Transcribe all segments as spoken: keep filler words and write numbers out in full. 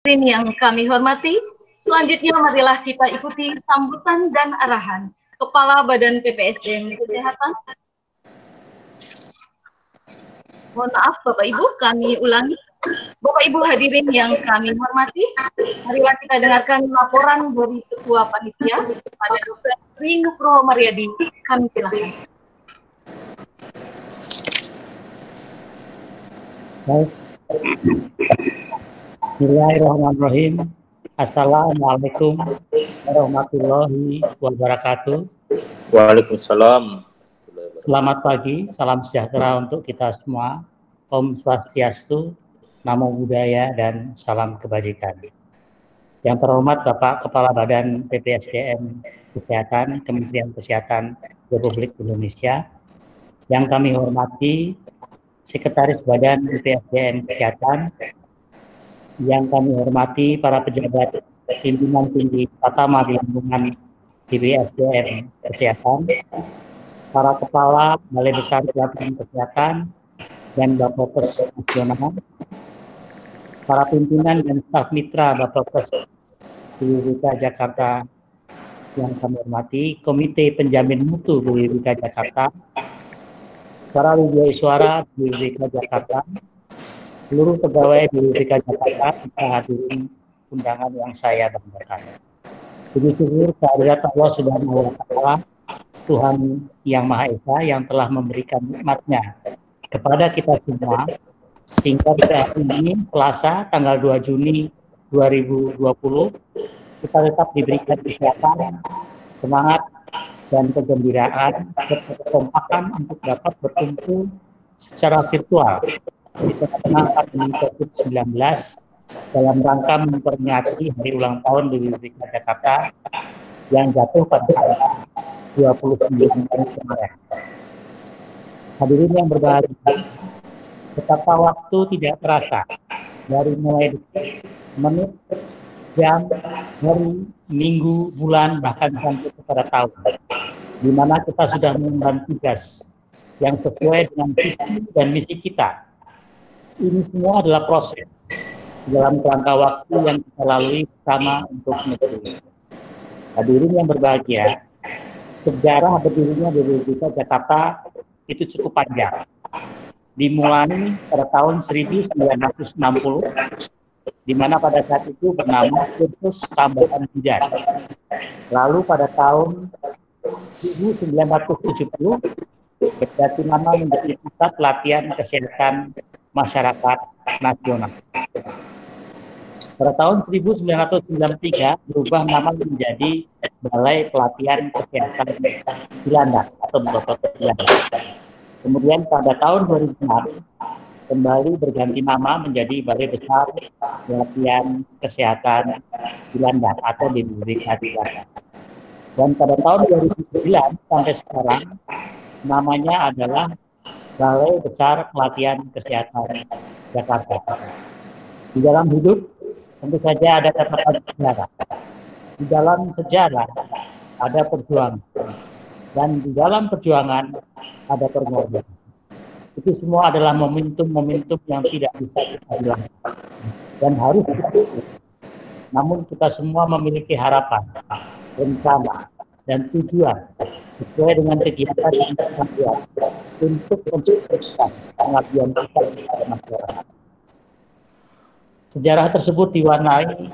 Hadirin yang kami hormati, selanjutnya marilah kita ikuti sambutan dan arahan Kepala Badan P P S D M Kesehatan. Mohon maaf Bapak Ibu, kami ulangi. Bapak Ibu hadirin yang kami hormati, marilah kita dengarkan laporan dari Ketua Panitia pada Dokter Tri Nugroho Mariadi. Kami silakan. Baik. Bismillahirrahmanirrahim. Assalamualaikum warahmatullahi wabarakatuh. Waalaikumsalam. Selamat pagi, salam sejahtera untuk kita semua. Om Swastiastu, Namo Buddhaya, dan salam kebajikan. Yang terhormat Bapak Kepala Badan P P S D M Kesehatan, Kementerian Kesehatan Republik Indonesia. Yang kami hormati Sekretaris Badan P P S D M Kesehatan, yang kami hormati para pejabat pimpinan tinggi pertama di lingkungan P P S D M Kesehatan, para kepala Balai Besar Pelatihan Kesehatan dan Bapokes Nasional, para pimpinan dan staf mitra Bapokes B W B K Jakarta yang kami hormati, Komite Penjamin Mutu B W B K Jakarta, para wibawaiswara B W B K Jakarta, seluruh pegawai B W B K Jakarta, kita hadirin undangan yang saya banggakan. Puji syukur kehadirat Allah Subhanahu wa Ta'ala, Tuhan Yang Maha Esa, yang telah memberikan nikmat-Nya kepada kita semua, sehingga pada hari ini, Selasa, tanggal dua Juni dua ribu dua puluh, kita tetap diberikan kesehatan, semangat, dan kegembiraan, serta kekompakan untuk dapat berkumpul secara virtual di tengah-tengah pandemi COVID sembilan belas dalam rangka memperingati hari ulang tahun B W B K Jakarta yang jatuh pada tanggal dua puluh sembilan Maret kemarin. Hadirin yang berbahagia, betapa waktu tidak terasa dari mulai detik, menit, jam, hari, minggu, bulan, bahkan sampai kepada tahun, di mana kita sudah mengemban tugas yang sesuai dengan visi dan misi kita. Ini semua adalah proses dalam kerangka waktu yang kita lalui bersama untuk negeri. Hadirin yang berbahagia, sejarah berdirinya B W B K Jakarta itu cukup panjang. Dimulai pada tahun seribu sembilan ratus enam puluh, di mana pada saat itu bernama Kursus Tambahan Bidan. Lalu pada tahun seribu sembilan ratus tujuh puluh, berganti nama menjadi Pusat Pelatihan Kesehatan Masyarakat Nasional. Pada tahun seribu sembilan ratus sembilan puluh tiga berubah nama menjadi Balai Pelatihan Kesehatan Cilandak atau Bapokes Cilandak. Kemudian pada tahun dua ribu enam kembali berganti nama menjadi Balai Besar Pelatihan Kesehatan Cilandak atau B W B K Cilandak. Dan pada tahun dua ribu sembilan sampai sekarang namanya adalah Balai Besar Pelatihan Kesehatan Jakarta. Di dalam hidup tentu saja ada catatan sejarah. Di dalam sejarah ada perjuangan. Dan di dalam perjuangan ada pengorbanan. Itu semua adalah momentum-momentum yang tidak bisa kita hilangkan dan harus kita. Namun kita semua memiliki harapan, rencana, dan tujuan sesuai dengan kegiatan yang kita buat untuk mensukseskan pengabdian kita kepada masyarakat. Sejarah tersebut diwarnai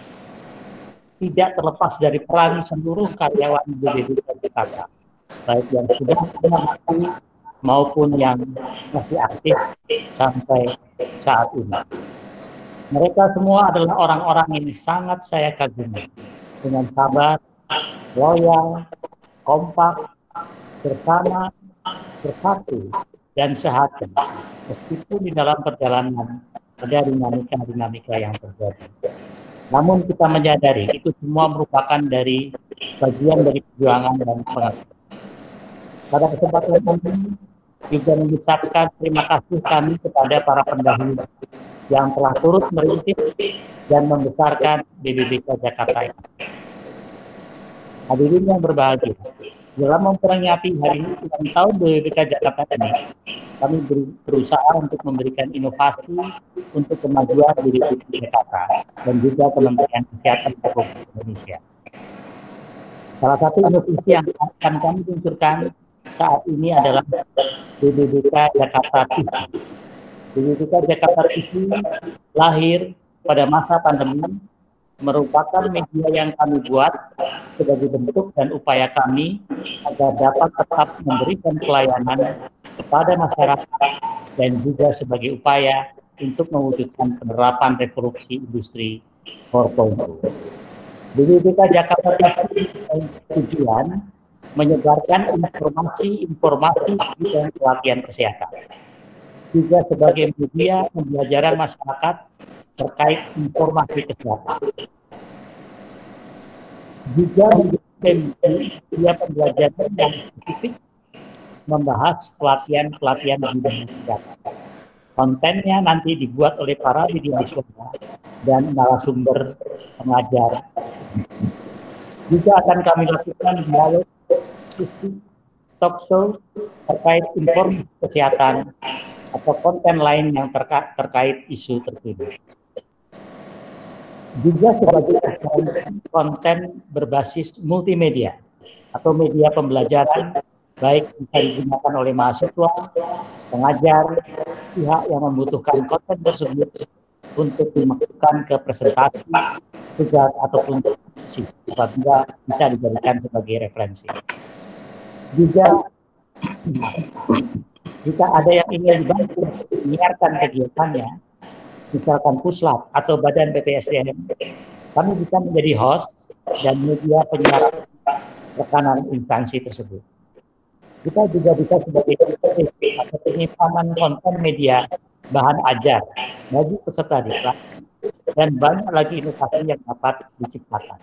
tidak terlepas dari peran seluruh karyawan B W B K Jakarta, baik yang sudah mati maupun yang masih aktif sampai saat ini. Mereka semua adalah orang-orang yang sangat saya kagumi, dengan sabar, loyal, kompak, bersama, bersatu, dan sehati, meskipun di dalam perjalanan ada dinamika-dinamika yang terjadi. Namun kita menyadari itu semua merupakan dari bagian dari perjuangan dan pengabdian. Pada kesempatan ini juga mengucapkan terima kasih kami kepada para pendahulu yang telah turut merintis dan membesarkan B W B K Jakarta ini. Hadirin yang berbahagia, dalam memperingati hari ulang tahun B W B K Jakarta ini, kami berusaha untuk memberikan inovasi untuk kemajuan diri Jakarta dan juga Kementerian Kesehatan Republik Indonesia. Salah satu inovasi yang akan kami luncurkan saat ini adalah B B B K Jakarta T V. B B B K Jakarta T V lahir pada masa pandemi, merupakan media yang kami buat sebagai bentuk dan upaya kami agar dapat tetap memberikan pelayanan kepada masyarakat dan juga sebagai upaya untuk mewujudkan penerapan revolusi industri empat titik nol. B B B K Jakarta T V tujuan menyebarkan informasi-informasi dan pelatihan kesehatan, juga sebagai media pembelajaran masyarakat terkait informasi kesehatan. Juga media pembelajaran yang spesifik membahas pelatihan-pelatihan di bidang kesehatan. Kontennya nanti dibuat oleh para widyaswasta dan narasumber pengajar. Juga akan kami lakukan dialog, talk show terkait informasi kesehatan atau konten lain yang terka terkait isu terkini. Juga sebagai konten berbasis multimedia atau media pembelajaran, baik bisa digunakan oleh mahasiswa, pengajar, pihak yang membutuhkan konten tersebut untuk dimasukkan ke presentasi, tugas, ataupun diskusi, apabila bisa dijadikan sebagai referensi. Juga jika ada yang ingin dibantu menyiarkan kegiatannya, misalkan Puslap atau Badan B P S D M, kami bisa menjadi host dan media penyiaran rekanan instansi tersebut. Kita juga bisa sebagai atau penyimpanan konten media bahan ajar bagi peserta diklat, dan banyak lagi inovasi yang dapat diciptakan.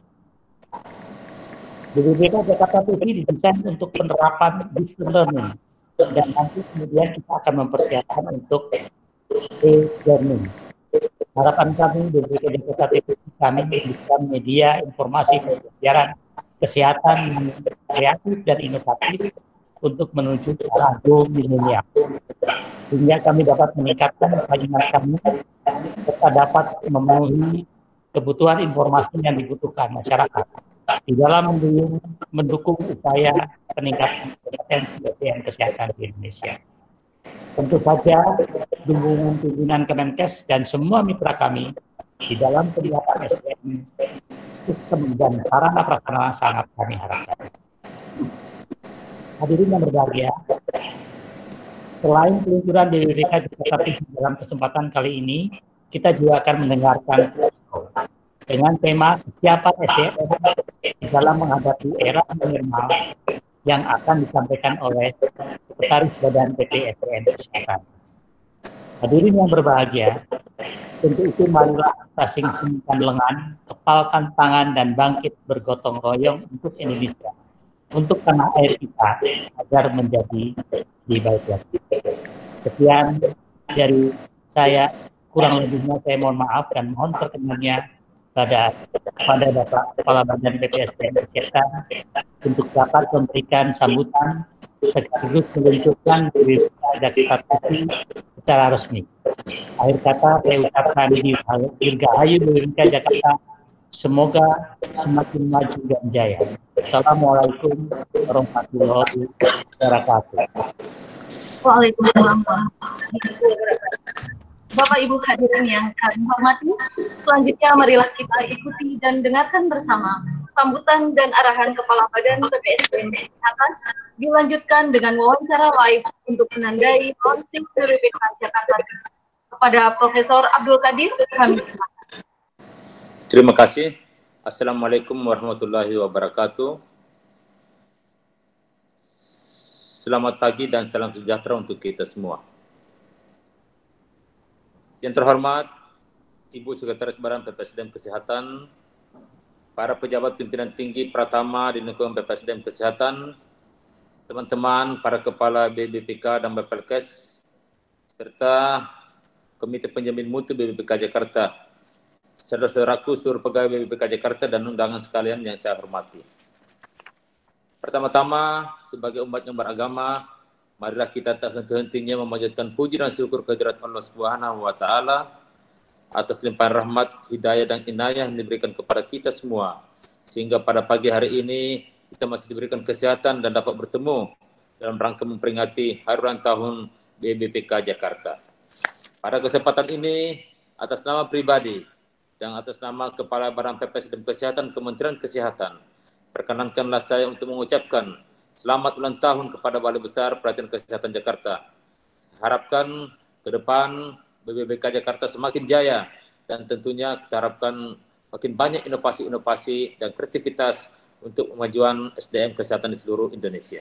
B B B K Jakarta T V didesain untuk penerapan distance learning, dan nanti kemudian kita akan mempersiapkan untuk e-learning. Harapan kami B B B K Jakarta T V kami memberikan media informasi pembelajaran kesehatan yang kreatif dan inovatif untuk menuju ke arah go milenial, sehingga kami dapat meningkatkan pelayanan kami serta dapat memenuhi kebutuhan informasi yang dibutuhkan masyarakat di dalam mendukung upaya peningkatan kompetensi kesehatan di Indonesia. Tentu saja dukungan pimpinan Kemenkes dan semua mitra kami di dalam peningkatan S D M, sistem dan sarana prasarana sangat kami harapkan. Hadirin yang berbahagia, selain peluncuran B B B K Jakarta T V dalam kesempatan kali ini, kita juga akan mendengarkan dengan tema kesiapan S D M di dalam menghadapi era normal yang akan disampaikan oleh Sekretaris Badan B P S D M Kesehatan. Hadirin yang berbahagia, tentu itu marilah kita sing-singkan lengan, kepalkan tangan, dan bangkit bergotong royong untuk Indonesia, untuk tanah air kita, agar menjadi lebih baik lagi. Sekian dari saya, kurang lebihnya saya mohon maaf dan mohon perkenannya pada kepada Bapak Kepala Badan B P S D M Kesehatan untuk dapat memberikan sambutan sekaligus meluncurkan B B B K Jakarta T V secara resmi. Akhir kata saya ucapkan dirgahayu B B B K Jakarta, semoga semakin maju dan jaya. Assalamualaikum warahmatullahi wabarakatuh. Waalaikumsalam warahmatullahi wabarakatuh. Bapak Ibu hadirin yang kami hormati, selanjutnya marilah kita ikuti dan dengarkan bersama sambutan dan arahan Kepala Badan B P S D M Kesehatan, dilanjutkan dengan wawancara live untuk menandai launching B B B K Jakarta kepada Profesor Abdul Qadir. Kami Terima kasih. Assalamualaikum warahmatullahi wabarakatuh. Selamat pagi dan salam sejahtera untuk kita semua. Yang terhormat Ibu Sekretaris Badan B P S D M Kesehatan, para pejabat pimpinan tinggi Pratama di lingkungan B P S D M Kesehatan, teman-teman, para kepala B B B K dan B P L K E S, serta Komite Penjamin Mutu B B B K Jakarta, saudara-saudaraku seluruh pegawai B B B K Jakarta dan undangan sekalian yang saya hormati. Pertama-tama, sebagai umat yang beragama, marilah kita tak henti-hentinya memanjatkan puji dan syukur kehadirat Allah Subhanahu wa taala atas limpahan rahmat, hidayah dan inayah yang diberikan kepada kita semua, sehingga pada pagi hari ini kita masih diberikan kesehatan dan dapat bertemu dalam rangka memperingati hari ulang tahun B B P K Jakarta. Pada kesempatan ini, atas nama pribadi dan atas nama Kepala Badan P P S D M Kesehatan Kementerian Kesehatan, perkenankanlah saya untuk mengucapkan selamat ulang tahun kepada Balai Besar Pelatihan Kesehatan Jakarta. Harapkan ke depan B B P K Jakarta semakin jaya dan tentunya kita harapkan makin banyak inovasi-inovasi dan kreativitas untuk kemajuan S D M kesehatan di seluruh Indonesia.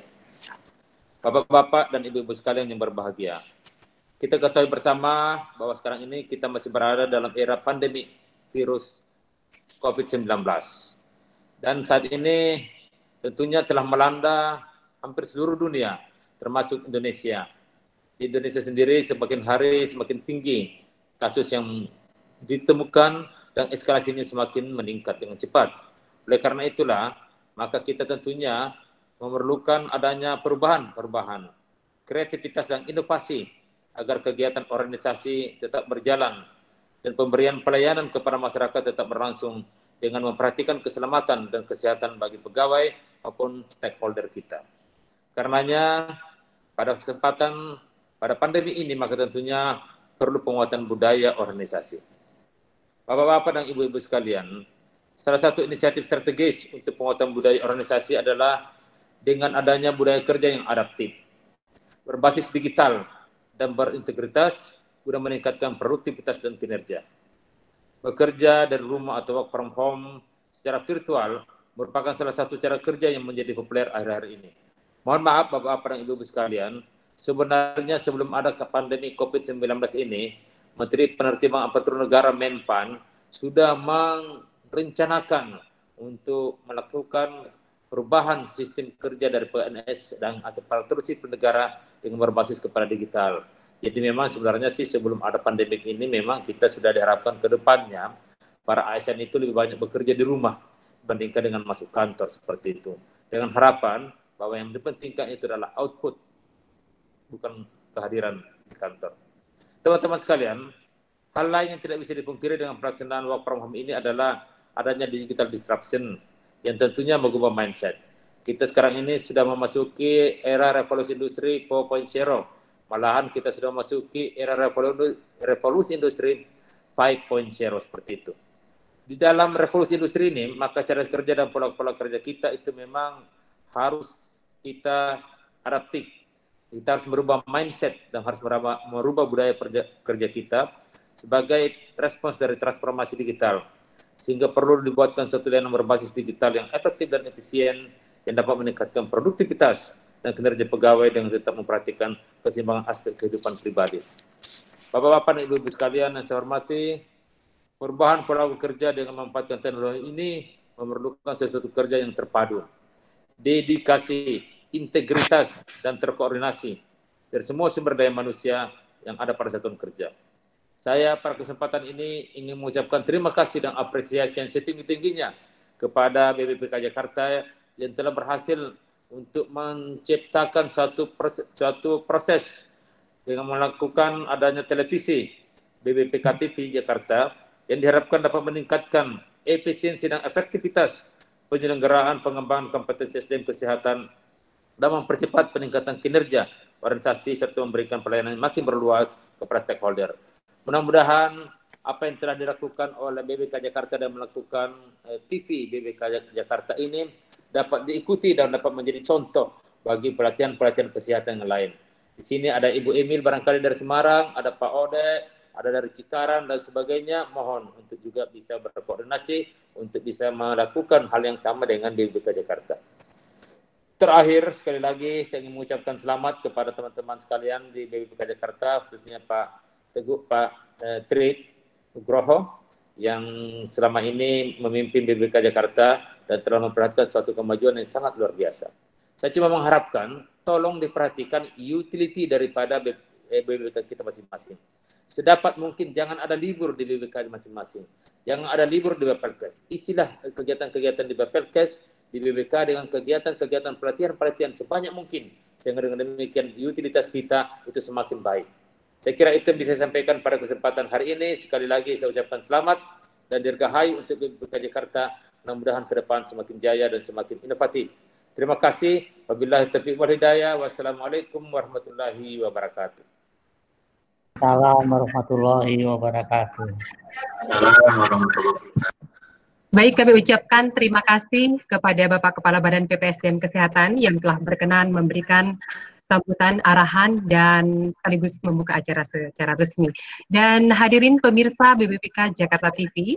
Bapak-bapak dan ibu-ibu sekalian yang berbahagia, kita ketahui bersama bahwa sekarang ini kita masih berada dalam era pandemi virus COVID sembilan belas. Dan saat ini tentunya telah melanda hampir seluruh dunia, termasuk Indonesia. Di Indonesia sendiri semakin hari semakin tinggi kasus yang ditemukan dan eskalasinya semakin meningkat dengan cepat. Oleh karena itulah, maka kita tentunya memerlukan adanya perubahan-perubahan, kreativitas dan inovasi agar kegiatan organisasi tetap berjalan dan pemberian pelayanan kepada masyarakat tetap berlangsung dengan memperhatikan keselamatan dan kesehatan bagi pegawai maupun stakeholder kita. Karenanya, pada kesempatan pada pandemi ini, maka tentunya perlu penguatan budaya organisasi. Bapak-bapak dan ibu-ibu sekalian, salah satu inisiatif strategis untuk penguatan budaya organisasi adalah dengan adanya budaya kerja yang adaptif, berbasis digital, dan berintegritas guna meningkatkan produktivitas dan kinerja. Bekerja dari rumah atau work from home secara virtual merupakan salah satu cara kerja yang menjadi populer akhir-akhir ini. Mohon maaf Bapak-bapak dan Ibu sekalian, sebenarnya sebelum ada pandemi COVID sembilan belas ini, Menteri Penertiban Aparatur Negara Menpan sudah merencanakan untuk melakukan perubahan sistem kerja dari P N S dan aparatur sipil negara dengan berbasis kepada digital. Jadi memang sebenarnya sih sebelum ada pandemik ini memang kita sudah diharapkan ke depannya para A S N itu lebih banyak bekerja di rumah dibandingkan dengan masuk kantor seperti itu. Dengan harapan bahwa yang dipentingkan itu adalah output, bukan kehadiran di kantor. Teman-teman sekalian, hal lain yang tidak bisa dipungkiri dengan pelaksanaan work from home ini adalah adanya digital disruption yang tentunya mengubah mindset. Kita sekarang ini sudah memasuki era revolusi industri empat titik nol. Malahan kita sudah memasuki era revolusi, revolusi industri lima titik nol seperti itu. Di dalam revolusi industri ini, maka cara kerja dan pola-pola kerja kita itu memang harus kita adaptif. Kita harus merubah mindset dan harus merubah, merubah budaya kerja, kerja kita sebagai respons dari transformasi digital. Sehingga perlu dibuatkan suatu layanan berbasis digital yang efektif dan efisien yang dapat meningkatkan produktivitas dan kinerja pegawai dengan tetap memperhatikan keseimbangan aspek kehidupan pribadi. Bapak-bapak dan ibu-ibu sekalian yang saya hormati, perubahan pola bekerja dengan memanfaatkan teknologi ini memerlukan sesuatu kerja yang terpadu, dedikasi, integritas, dan terkoordinasi dari semua sumber daya manusia yang ada pada satuan kerja. Saya pada kesempatan ini ingin mengucapkan terima kasih dan apresiasi yang setinggi-tingginya kepada B B P K Jakarta yang telah berhasil untuk menciptakan suatu proses, suatu proses dengan melakukan adanya televisi B B P K T V Jakarta yang diharapkan dapat meningkatkan efisiensi dan efektivitas penyelenggaraan pengembangan kompetensi S D M kesehatan dan mempercepat peningkatan kinerja organisasi serta memberikan pelayanan yang makin berluas kepada stakeholder. Mudah-mudahan apa yang telah dilakukan oleh B B K Jakarta dan melakukan eh, T V B B K Jakarta ini dapat diikuti dan dapat menjadi contoh bagi pelatihan-pelatihan kesehatan yang lain. Di sini ada Ibu Emil barangkali dari Semarang, ada Pak Ode, ada dari Cikarang dan sebagainya. Mohon untuk juga bisa berkoordinasi untuk bisa melakukan hal yang sama dengan B B K Jakarta. Terakhir, sekali lagi saya ingin mengucapkan selamat kepada teman-teman sekalian di B B K Jakarta, khususnya Pak Teguh, Pak eh, Tri Nugroho, yang selama ini memimpin B B K Jakarta dan telah memperhatikan suatu kemajuan yang sangat luar biasa. Saya cuma mengharapkan, tolong diperhatikan utility daripada B B K kita masing-masing. Sedapat mungkin jangan ada libur di B B K masing-masing. Jangan ada libur di Bapelkes. Isilah kegiatan-kegiatan di Bapelkes, di B B K dengan kegiatan-kegiatan pelatihan-pelatihan sebanyak mungkin. sehingga dengan demikian utilitas kita itu semakin baik. Saya kira itu yang bisa saya sampaikan pada kesempatan hari ini. Sekali lagi saya ucapkan selamat dan dirgahayu untuk B B P K Jakarta. Mudah-mudahan ke depan semakin jaya dan semakin inovatif. Terima kasih. Wabillahi taufiq wal hidayah. Wassalamualaikum warahmatullahi wabarakatuh. Assalamualaikum warahmatullahi wabarakatuh. Baik, kami ucapkan terima kasih kepada Bapak Kepala Badan P P S D M Kesehatan yang telah berkenan memberikan sambutan, arahan, dan sekaligus membuka acara secara resmi. Dan hadirin pemirsa B B P K Jakarta T V,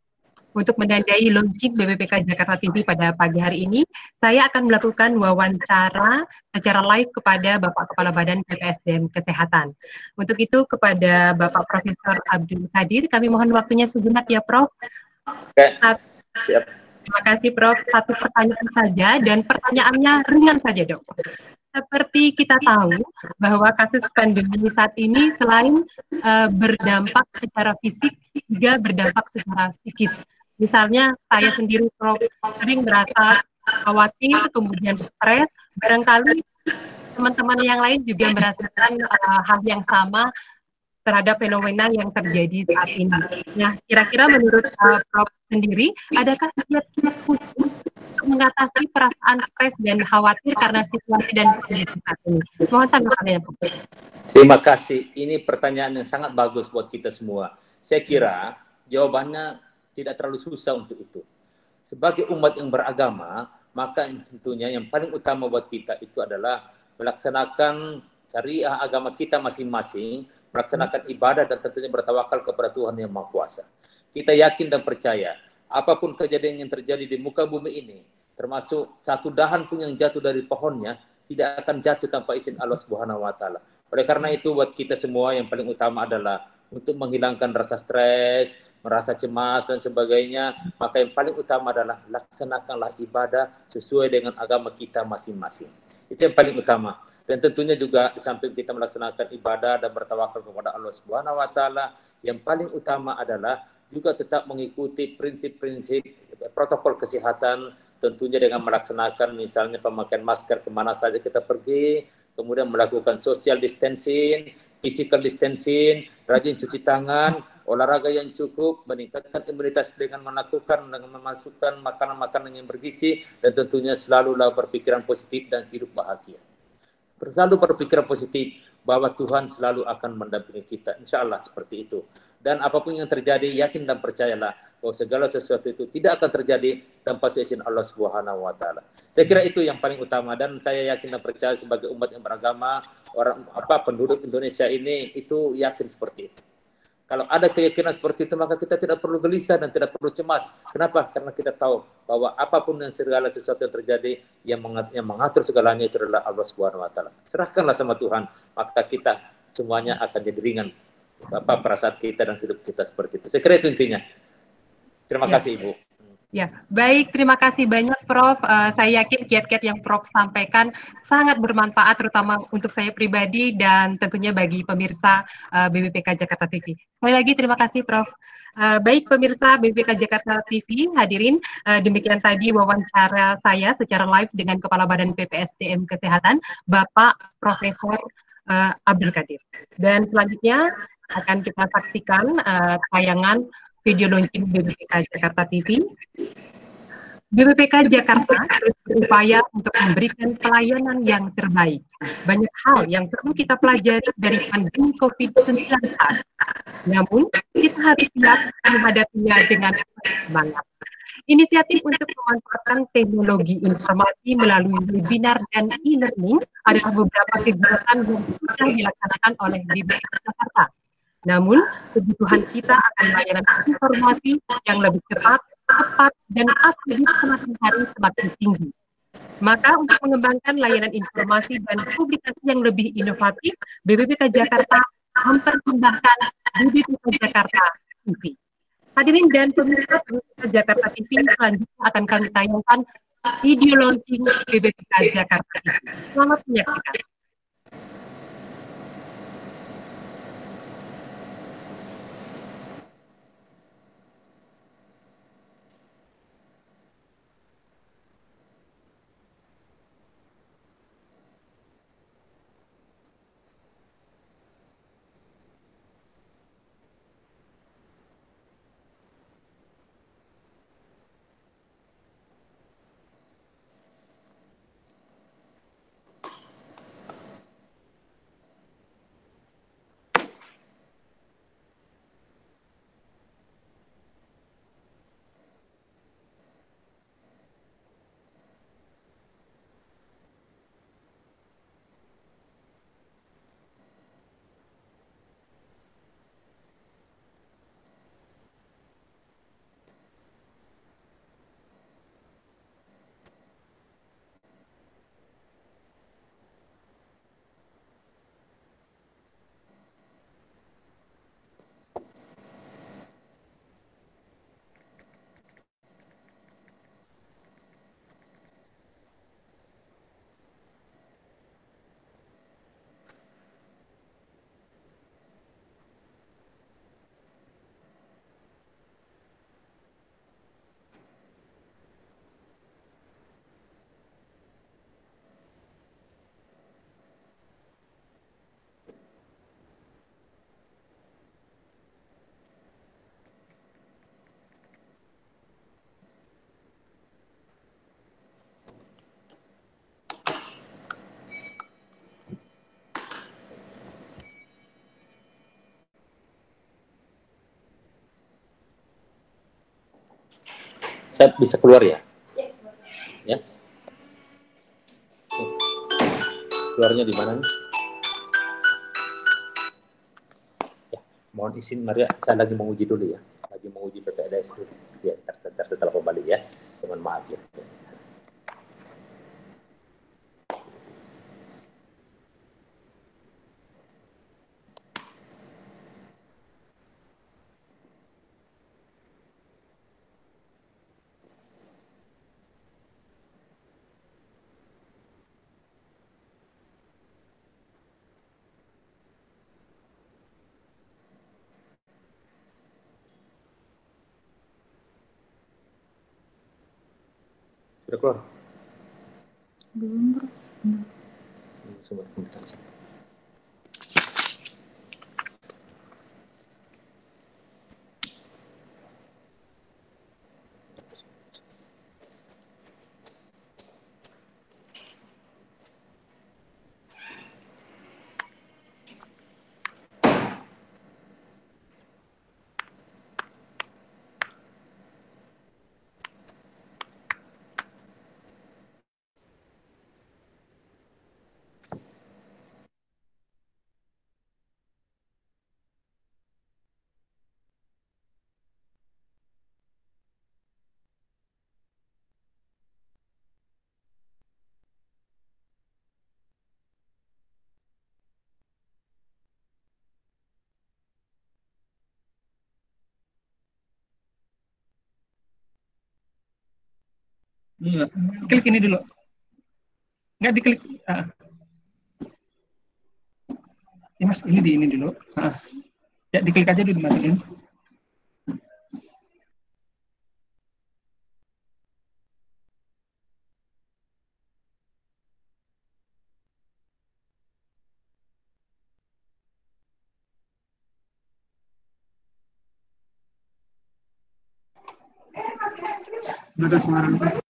untuk menandai launching B B P K Jakarta T V pada pagi hari ini, saya akan melakukan wawancara secara live kepada Bapak Kepala Badan P P S D M Kesehatan. Untuk itu kepada Bapak Profesor Abdul Qadir, kami mohon waktunya sejenak ya Prof. Oke, siap. Terima kasih Prof. Satu pertanyaan saja dan pertanyaannya ringan saja dok. Seperti kita tahu bahwa kasus pandemi saat ini selain uh, berdampak secara fisik juga berdampak secara psikis. Misalnya saya sendiri Prof sering merasa khawatir, kemudian stres, barangkali teman-teman yang lain juga merasakan uh, hal yang sama terhadap fenomena yang terjadi saat ini. Nah, kira-kira menurut uh, Prof sendiri, adakah kiat-kiat khusus untuk mengatasi perasaan stres dan khawatir karena situasi dan kondisi saat ini? Mohon tanggapannya, Prof. Terima kasih. Ini pertanyaan yang sangat bagus buat kita semua. Saya kira jawabannya tidak terlalu susah untuk itu. Sebagai umat yang beragama, maka tentunya yang paling utama buat kita itu adalah melaksanakan syariah agama kita masing-masing, melaksanakan ibadah dan tentunya bertawakal kepada Tuhan Yang Maha Kuasa. Kita yakin dan percaya, apapun kejadian yang terjadi di muka bumi ini, termasuk satu dahan pun yang jatuh dari pohonnya, tidak akan jatuh tanpa izin Allah Subhanahu wa Ta'ala. Oleh karena itu, buat kita semua yang paling utama adalah untuk menghilangkan rasa stres, merasa cemas dan sebagainya, maka yang paling utama adalah laksanakanlah ibadah sesuai dengan agama kita masing-masing. Itu yang paling utama. Dan tentunya juga di samping kita melaksanakan ibadah dan bertawakal kepada Allah Subhanahu wa Ta'ala, yang paling utama adalah juga tetap mengikuti prinsip-prinsip protokol kesehatan, tentunya dengan melaksanakan misalnya pemakaian masker kemana saja kita pergi, kemudian melakukan social distancing, physical distancing, rajin cuci tangan, olahraga yang cukup, meningkatkan imunitas dengan melakukan dengan memasukkan makanan-makanan yang bergizi, dan tentunya selalulah berpikiran positif dan hidup bahagia. Selalu berpikiran positif bahwa Tuhan selalu akan mendampingi kita, insya Allah seperti itu. Dan apapun yang terjadi, yakin dan percayalah bahwa segala sesuatu itu tidak akan terjadi tanpa seizin Allah Subhanahu wa Ta'ala. Saya kira itu yang paling utama, dan saya yakin dan percaya sebagai umat yang beragama, orang apa penduduk Indonesia ini itu yakin seperti itu. Kalau ada keyakinan seperti itu, maka kita tidak perlu gelisah dan tidak perlu cemas. Kenapa? Karena kita tahu bahwa apapun yang segala sesuatu yang terjadi, yang mengatur, yang mengatur segalanya itu adalah Allah Subhanahu wa Ta'ala. Serahkanlah sama Tuhan, maka kita semuanya akan jadi ringan. Apa perasaan kita dan hidup kita seperti itu. Saya kira itu intinya. Terima ya. kasih Ibu. Ya, baik. Terima kasih banyak, Prof. Uh, saya yakin kiat-kiat yang Prof sampaikan sangat bermanfaat, terutama untuk saya pribadi dan tentunya bagi pemirsa uh, B B P K Jakarta T V. Sekali lagi, terima kasih, Prof. Uh, baik, pemirsa B B P K Jakarta T V, hadirin, uh, demikian tadi wawancara saya secara live dengan Kepala Badan P P S D M Kesehatan, Bapak Profesor uh, Abdul Qadir. Dan selanjutnya akan kita saksikan uh, tayangan video launching B B P K Jakarta T V. B B P K Jakarta terus berupaya untuk memberikan pelayanan yang terbaik. Banyak hal yang perlu kita pelajari dari pandemi COVID sembilan belas. Namun, kita harus siap menghadapinya dengan semangat. Inisiatif untuk memanfaatkan teknologi informasi melalui webinar dan e-learning adalah beberapa kegiatan yang sudah dilaksanakan oleh B B P K Jakarta. Namun, kebutuhan kita akan layanan informasi yang lebih cepat, tepat, dan update semakin hari semakin tinggi. Maka, untuk mengembangkan layanan informasi dan publikasi yang lebih inovatif, B B P K Jakarta mempersembahkan B B P K Jakarta T V. Hadirin dan pemirsa B B P K Jakarta T V, selanjutnya akan kami tayangkan video launching B B P K Jakarta T V. Selamat menyaksikan. Saya bisa keluar ya? Ya. Keluarnya di mana nih? Ya, mohon izin Maria, saya lagi menguji dulu ya. Lagi menguji P P D S dulu. Ya, ntar, ntar setelah kembali ya. Mohon maaf ya. Sudah keluar? Belum, Bro. Sumber komunikasi. Iya, klik ini dulu. Nggak diklik. Ah. Ya Mas, ini di ini dulu. Ah. Ya diklik aja dulu dimatiin. Ada suara.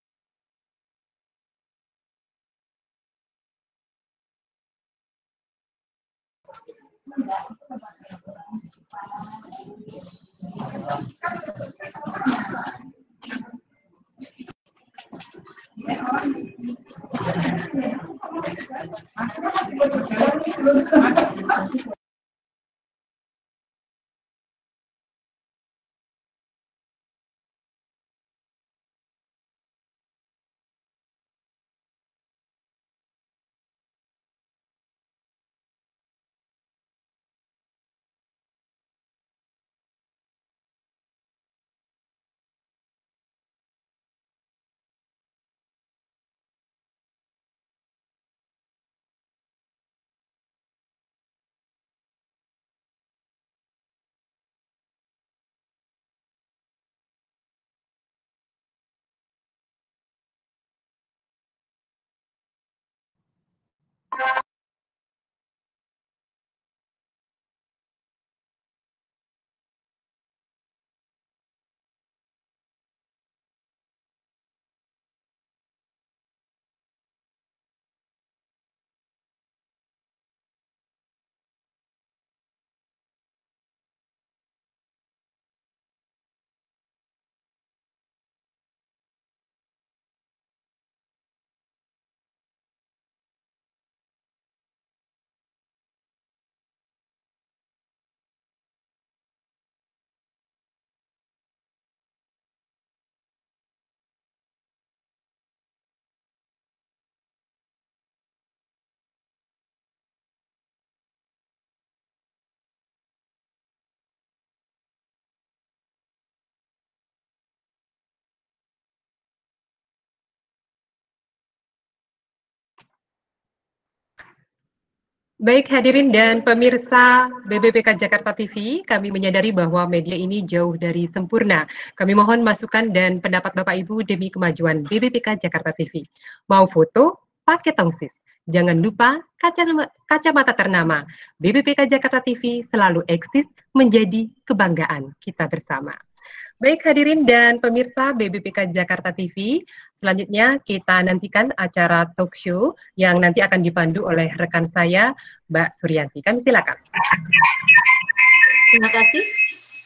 Baik hadirin dan pemirsa B B P K Jakarta T V, kami menyadari bahwa media ini jauh dari sempurna. Kami mohon masukan dan pendapat Bapak Ibu demi kemajuan B B P K Jakarta T V. Mau foto? Pakai tongsis. Jangan lupa kacamata ternama. B B P K Jakarta T V selalu eksis menjadi kebanggaan kita bersama. Baik hadirin dan pemirsa B B P K Jakarta T V, selanjutnya kita nantikan acara talk show yang nanti akan dipandu oleh rekan saya, Mbak Suryanti. Kami silakan. Terima kasih.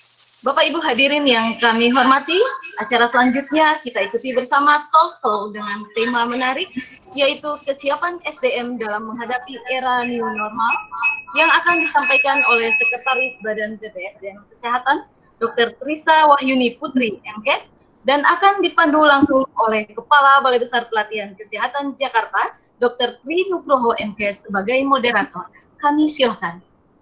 Bapak Ibu hadirin yang kami hormati, acara selanjutnya kita ikuti bersama talk show dengan tema menarik, yaitu kesiapan S D M dalam menghadapi era new normal, yang akan disampaikan oleh Sekretaris Badan P P S D M Kesehatan, Dokter Trisa Wahyuni Putri, M Kes, dan akan dipandu langsung oleh Kepala Balai Besar Pelatihan Kesehatan Jakarta, Dokter Tri Nugroho M Kes sebagai moderator. Kami silakan.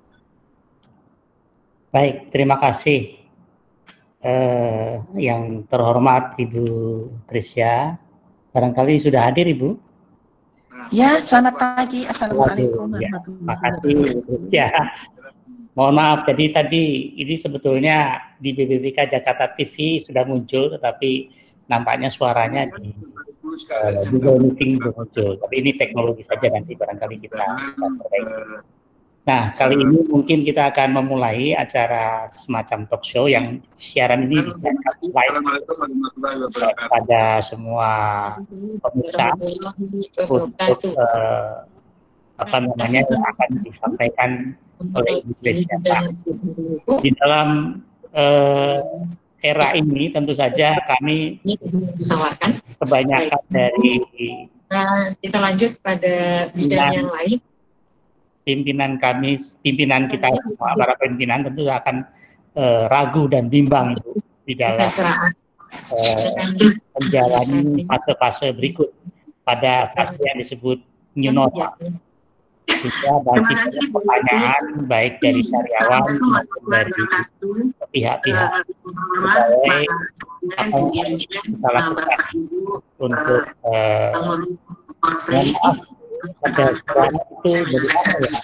Baik, terima kasih. Eh, yang terhormat Ibu Trisya, barangkali sudah hadir Ibu? Ya, selamat pagi. Assalamualaikum ya, warahmatullahi terima kasih Ibu Trisya. Mohon maaf, jadi tadi ini sebetulnya di B B P K Jakarta T V sudah muncul, tetapi nampaknya suaranya di uh, Google Meeting belum muncul. Tapi ini teknologi saja, nanti barangkali kita, kita perbaiki. Nah, kali ini mungkin kita akan memulai acara semacam talk show yang siaran ini disiarkan live pada semua pemirsa untuk uh, apa namanya yang akan disampaikan oleh Ibu Trisya. Di dalam uh, era ini tentu saja kami kebanyakan dari nah, kita lanjut pada bidang yang lain. Pimpinan kami, pimpinan kita semua, para pimpinan tentu akan uh, ragu dan bimbang itu di dalam uh, menjalani fase-fase berikut pada fase yang disebut new normal. Sehingga masih banyak pertanyaan baik dari karyawan maupun dari pihak-pihak pegawai apa yang kita lakukan untuk uh, yang maaf pada suara itu bagaimana ya?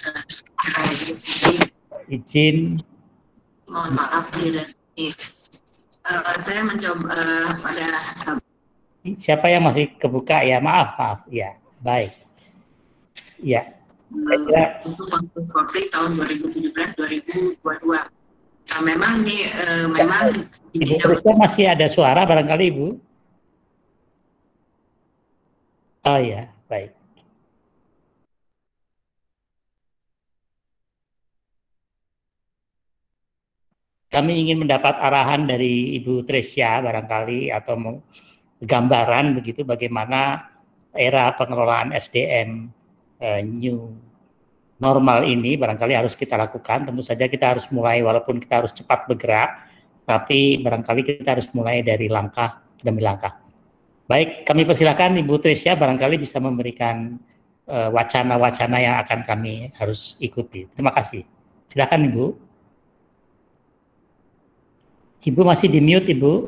Izin. Mohon maaf ya, uh, saya mencoba uh, pada. Siapa yang masih kebuka ya? Maaf, maaf. Ya, baik. Ya. Saya untuk waktu Covid tahun dua ribu tujuh belas dua ribu dua puluh dua. Nah, memang nih, uh, memang. Ibu Trisya masih ada suara barangkali Ibu? Oh ya, baik. Kami ingin mendapat arahan dari Ibu Trisya barangkali atau gambaran begitu bagaimana era pengelolaan S D M eh, new normal ini barangkali harus kita lakukan. Tentu saja kita harus mulai walaupun kita harus cepat bergerak, tapi barangkali kita harus mulai dari langkah demi langkah. Baik, kami persilakan Ibu Trisya barangkali bisa memberikan wacana-wacana eh, yang akan kami harus ikuti. Terima kasih. Silakan Ibu. Ibu masih di mute, Ibu.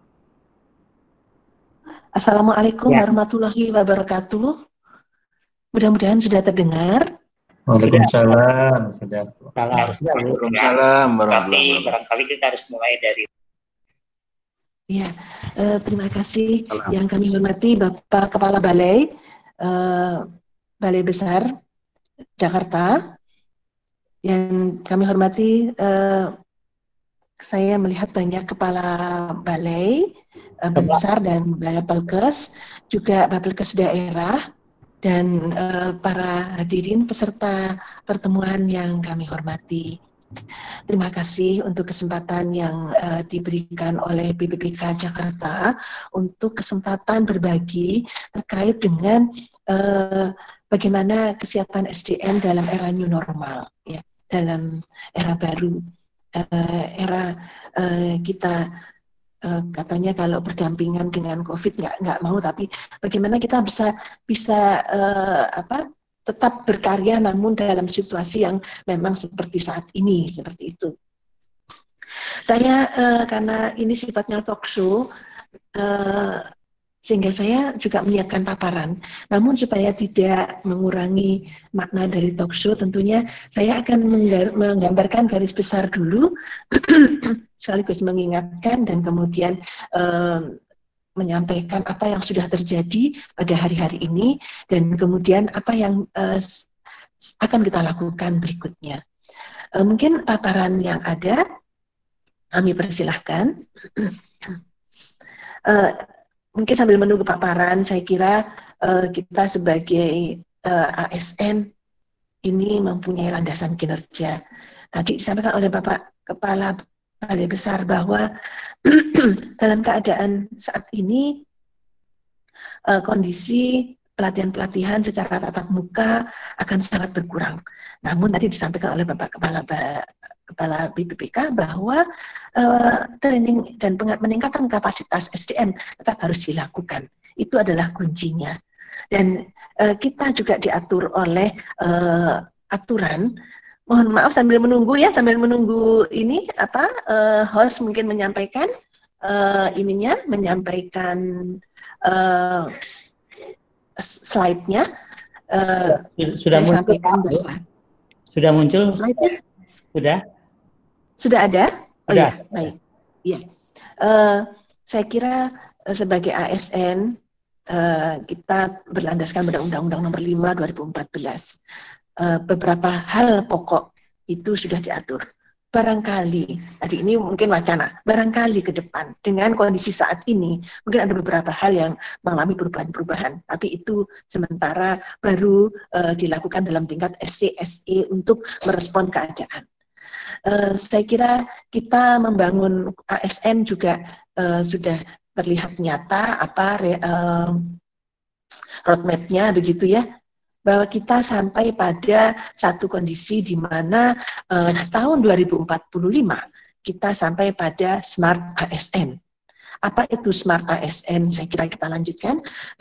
Assalamualaikum ya. warahmatullahi wabarakatuh. Mudah-mudahan sudah terdengar. Waalaikumsalam. Sudah. Waalaikumsalam. Tapi barangkali kita harus mulai dari. Ya, eh, terima kasih Salam. Yang kami hormati Bapak Kepala Balai, eh, Balai Besar Jakarta. Yang kami hormati. Eh, Saya melihat banyak kepala balai uh, besar dan Bapelkes, juga Bapelkes daerah, dan uh, para hadirin peserta pertemuan yang kami hormati. Terima kasih untuk kesempatan yang uh, diberikan oleh B B P K Jakarta untuk kesempatan berbagi terkait dengan uh, bagaimana kesiapan S D M dalam era new normal, ya, dalam era baru. Uh, era uh, kita uh, katanya kalau berdampingan dengan COVID nggak nggak mau, tapi bagaimana kita bisa bisa uh, apa tetap berkarya namun dalam situasi yang memang seperti saat ini seperti itu. Saya uh, karena ini sifatnya talk show, uh, sehingga saya juga menyiapkan paparan. Namun supaya tidak mengurangi makna dari talk show, tentunya saya akan menggambarkan garis besar dulu, sekaligus mengingatkan dan kemudian eh, menyampaikan apa yang sudah terjadi pada hari-hari ini dan kemudian apa yang eh, akan kita lakukan berikutnya. Eh, mungkin paparan yang ada, kami persilahkan. eh, Mungkin sambil menunggu paparan, saya kira uh, kita sebagai uh, A S N ini mempunyai landasan kinerja. Tadi disampaikan oleh Bapak Kepala Balai Besar bahwa dalam keadaan saat ini uh, kondisi pelatihan-pelatihan secara tatap muka akan sangat berkurang. Namun tadi disampaikan oleh Bapak Kepala Kepala B P P K bahwa uh, training dan peningkatan kapasitas S D M tetap harus dilakukan. Itu adalah kuncinya. Dan uh, kita juga diatur oleh uh, aturan. Mohon maaf sambil menunggu ya, sambil menunggu ini apa uh, host mungkin menyampaikan uh, ininya, menyampaikan uh, slide-nya. Uh, sudah saya muncul, sampaikan bahwa sudah muncul. Slide-nya sudah. Sudah ada? Oh sudah. ya, baik. Ya, uh, saya kira uh, sebagai A S N uh, kita berlandaskan pada Undang-Undang Nomor lima dua ribu empat belas. Uh, beberapa hal pokok itu sudah diatur. Barangkali, tadi ini mungkin wacana, barangkali ke depan dengan kondisi saat ini, mungkin ada beberapa hal yang mengalami perubahan-perubahan, tapi itu sementara baru uh, dilakukan dalam tingkat S C S E untuk merespon keadaan. Uh, saya kira kita membangun A S N juga uh, sudah terlihat nyata apa uh, roadmap-nya begitu ya, bahwa kita sampai pada satu kondisi di mana uh, tahun dua ribu empat puluh lima kita sampai pada Smart A S N. Apa itu Smart A S N? Saya kira kita lanjutkan.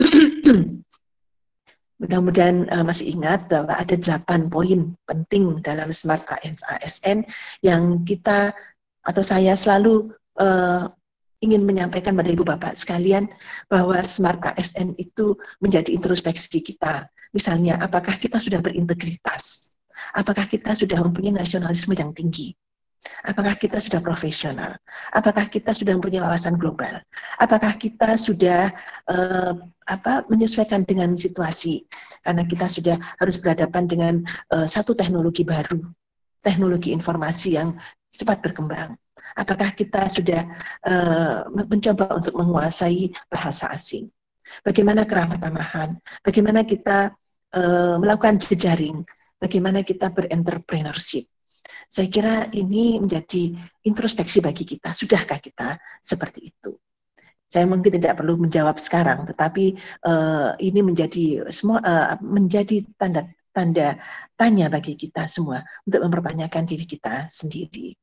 Mudah-mudahan uh, masih ingat bahwa ada delapan poin penting dalam Smart A S N yang kita atau saya selalu uh, ingin menyampaikan pada Ibu Bapak sekalian bahwa Smart A S N itu menjadi introspeksi kita. Misalnya, apakah kita sudah berintegritas? Apakah kita sudah mempunyai nasionalisme yang tinggi? Apakah kita sudah profesional? Apakah kita sudah mempunyai wawasan global? Apakah kita sudah uh, apa, menyesuaikan dengan situasi? Karena kita sudah harus berhadapan dengan uh, satu teknologi baru, teknologi informasi yang cepat berkembang. Apakah kita sudah uh, mencoba untuk menguasai bahasa asing? Bagaimana keramatamahan? Bagaimana kita uh, melakukan jejaring? Bagaimana kita berentrepreneurship? Saya kira ini menjadi introspeksi bagi kita. Sudahkah kita seperti itu? Saya mungkin tidak perlu menjawab sekarang, tetapi uh, ini menjadi semua uh, menjadi tanda tanda tanya bagi kita semua untuk mempertanyakan diri kita sendiri.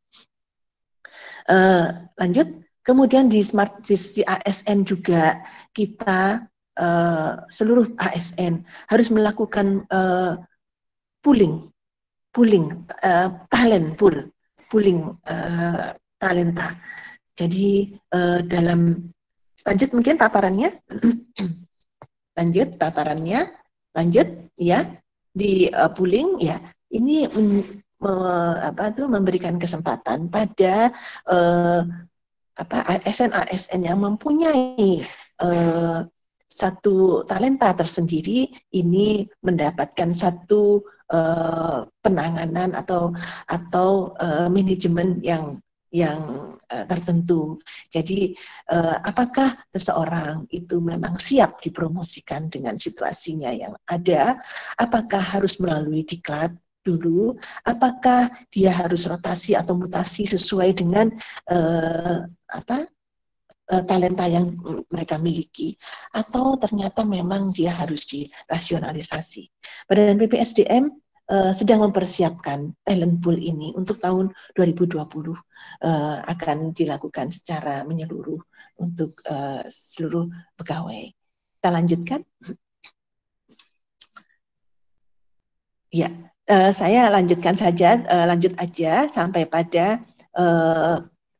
Uh, lanjut, kemudian di Smart di A S N juga kita uh, seluruh A S N harus melakukan uh, pooling. pooling, uh, talent pool, pooling uh, talenta. Jadi uh, dalam, lanjut mungkin paparannya, lanjut paparannya, lanjut ya, di uh, pooling ya, ini men, me, apa tuh memberikan kesempatan pada uh, apa A S N-A S N yang mempunyai uh, satu talenta tersendiri ini mendapatkan satu uh, penanganan atau atau uh, manajemen yang yang uh, tertentu. Jadi uh, apakah seseorang itu memang siap dipromosikan dengan situasinya yang ada? Apakah harus melalui diklat dulu? Apakah dia harus rotasi atau mutasi sesuai dengan uh, apa? talenta yang mereka miliki, atau ternyata memang dia harus dirasionalisasi. Badan B P S D M uh, sedang mempersiapkan talent pool ini untuk tahun dua ribu dua puluh uh, akan dilakukan secara menyeluruh untuk uh, seluruh pegawai. Kita lanjutkan. Ya, uh, saya lanjutkan saja, uh, lanjut aja sampai pada uh,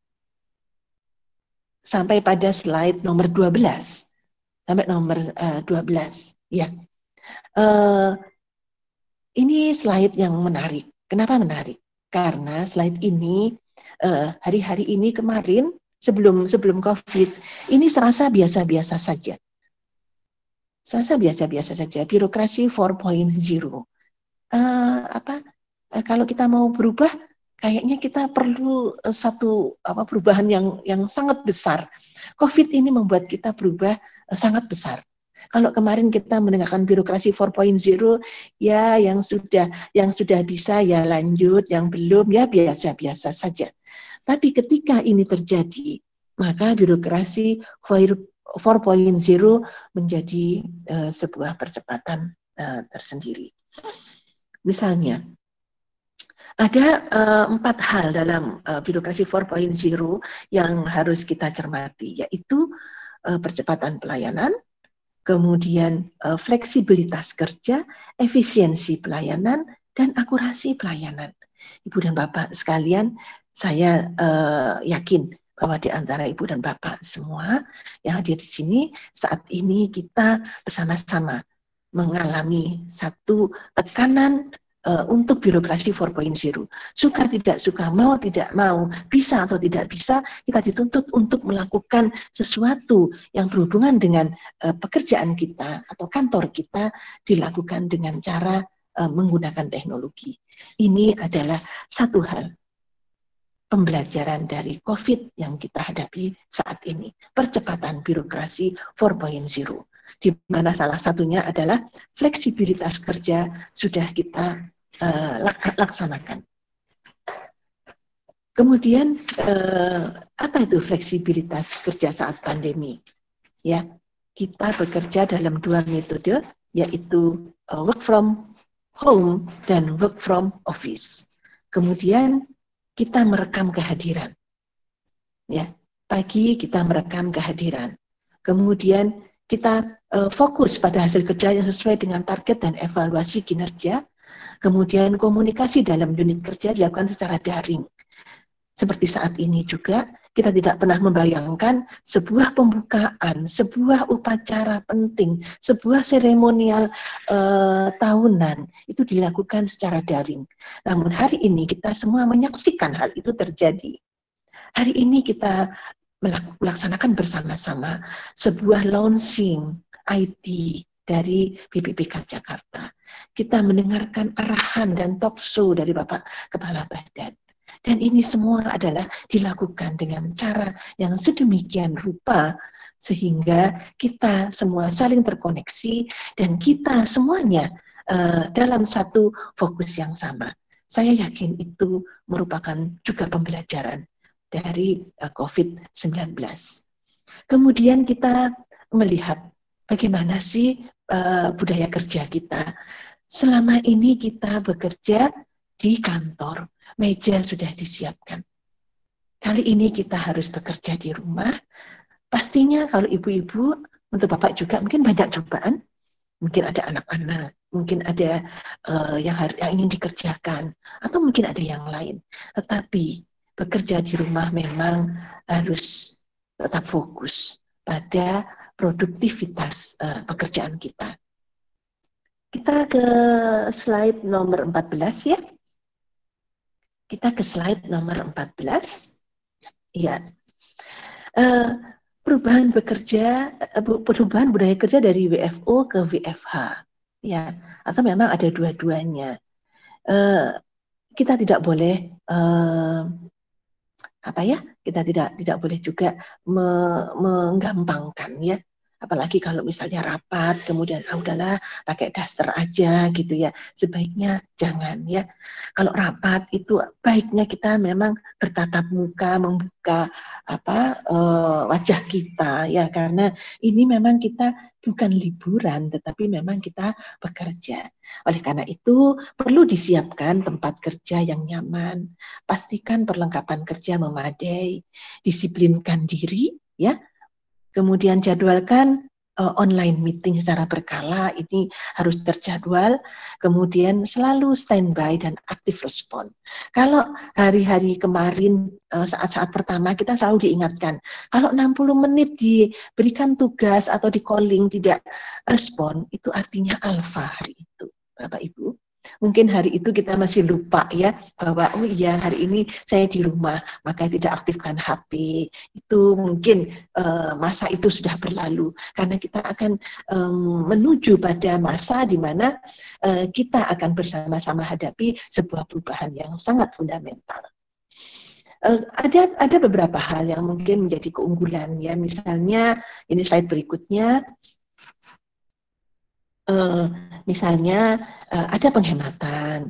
sampai pada slide nomor dua belas. Sampai nomor uh, dua belas. Ya. Uh, ini slide yang menarik. Kenapa menarik? Karena slide ini uh, hari-hari ini kemarin sebelum sebelum Covid ini serasa biasa-biasa saja. Serasa biasa-biasa saja. Birokrasi empat titik nol. Uh, apa? Uh, kalau kita mau berubah, kayaknya kita perlu uh, satu apa perubahan yang yang sangat besar. Covid ini membuat kita berubah uh, sangat besar. Kalau kemarin kita mendengarkan birokrasi empat titik nol, ya yang sudah yang sudah bisa ya lanjut, yang belum ya biasa-biasa saja. Tapi ketika ini terjadi, maka birokrasi empat titik nol menjadi uh, sebuah percepatan uh, tersendiri. Misalnya, ada uh, empat hal dalam uh, birokrasi empat titik nol yang harus kita cermati, yaitu uh, percepatan pelayanan, kemudian uh, fleksibilitas kerja, efisiensi pelayanan, dan akurasi pelayanan. Ibu dan Bapak sekalian, saya uh, yakin bahwa di antara Ibu dan Bapak semua yang hadir di sini, saat ini kita bersama-sama mengalami satu tekanan uh, untuk birokrasi empat titik nol. Suka tidak suka, mau tidak mau, bisa atau tidak bisa, kita dituntut untuk melakukan sesuatu yang berhubungan dengan uh, pekerjaan kita atau kantor kita dilakukan dengan cara uh, menggunakan teknologi. Ini adalah satu hal pembelajaran dari COVID yang kita hadapi saat ini, percepatan birokrasi empat titik nol, di mana salah satunya adalah fleksibilitas kerja sudah kita uh, laksanakan. Kemudian uh, apa itu fleksibilitas kerja saat pandemi? Ya, kita bekerja dalam dua metode, yaitu uh, work from home dan work from office. Kemudian kita merekam kehadiran. Ya, pagi kita merekam kehadiran. Kemudian kita uh, fokus pada hasil kerja yang sesuai dengan target dan evaluasi kinerja. Kemudian komunikasi dalam unit kerja dilakukan secara daring. Seperti saat ini juga, kita tidak pernah membayangkan sebuah pembukaan, sebuah upacara penting, sebuah seremonial uh, tahunan itu dilakukan secara daring. Namun hari ini kita semua menyaksikan hal itu terjadi. Hari ini kita melaksanakan bersama-sama sebuah launching I T dari B P P K Jakarta. Kita mendengarkan arahan dan talk show dari Bapak Kepala Badan. Dan ini semua adalah dilakukan dengan cara yang sedemikian rupa sehingga kita semua saling terkoneksi dan kita semuanya uh, dalam satu fokus yang sama. Saya yakin itu merupakan juga pembelajaran dari uh, COVID sembilan belas. Kemudian kita melihat bagaimana sih uh, budaya kerja kita. Selama ini kita bekerja di kantor. Meja sudah disiapkan. Kali ini kita harus bekerja di rumah. Pastinya kalau ibu-ibu, untuk Bapak juga mungkin banyak cobaan. Mungkin ada anak-anak, mungkin ada uh, yang, yang ingin dikerjakan, atau mungkin ada yang lain. Tetapi bekerja di rumah memang harus tetap fokus pada produktivitas uh, pekerjaan kita. Kita ke slide nomor empat belas ya. Kita ke slide nomor empat belas. Ya. Uh, perubahan bekerja, uh, perubahan budaya kerja dari W F O ke W F H. Ya, atau memang ada dua-duanya. Uh, kita tidak boleh uh, apa ya? Kita tidak tidak boleh juga me, menggampangkan ya. Apalagi kalau misalnya rapat, kemudian ah, udahlah pakai daster aja gitu ya. Sebaiknya jangan ya. Kalau rapat itu baiknya kita memang bertatap muka, membuka apa uh, wajah kita ya, karena ini memang kita bukan liburan, tetapi memang kita bekerja. Oleh karena itu perlu disiapkan tempat kerja yang nyaman, pastikan perlengkapan kerja memadai, disiplinkan diri ya. Kemudian jadwalkan uh, online meeting secara berkala, ini harus terjadwal. Kemudian selalu standby dan aktif respon. Kalau hari-hari kemarin, uh, saat-saat pertama kita selalu diingatkan, kalau enam puluh menit diberikan tugas atau di calling tidak respon, itu artinya alfa hari itu, Bapak Ibu. Mungkin hari itu kita masih lupa ya, bahwa oh iya hari ini saya di rumah, maka tidak aktifkan H P. Itu mungkin uh, masa itu sudah berlalu, karena kita akan um, menuju pada masa di mana uh, kita akan bersama-sama hadapi sebuah perubahan yang sangat fundamental. Uh, ada ada beberapa hal yang mungkin menjadi keunggulan ya, misalnya ini slide berikutnya. Uh, misalnya uh, ada penghematan.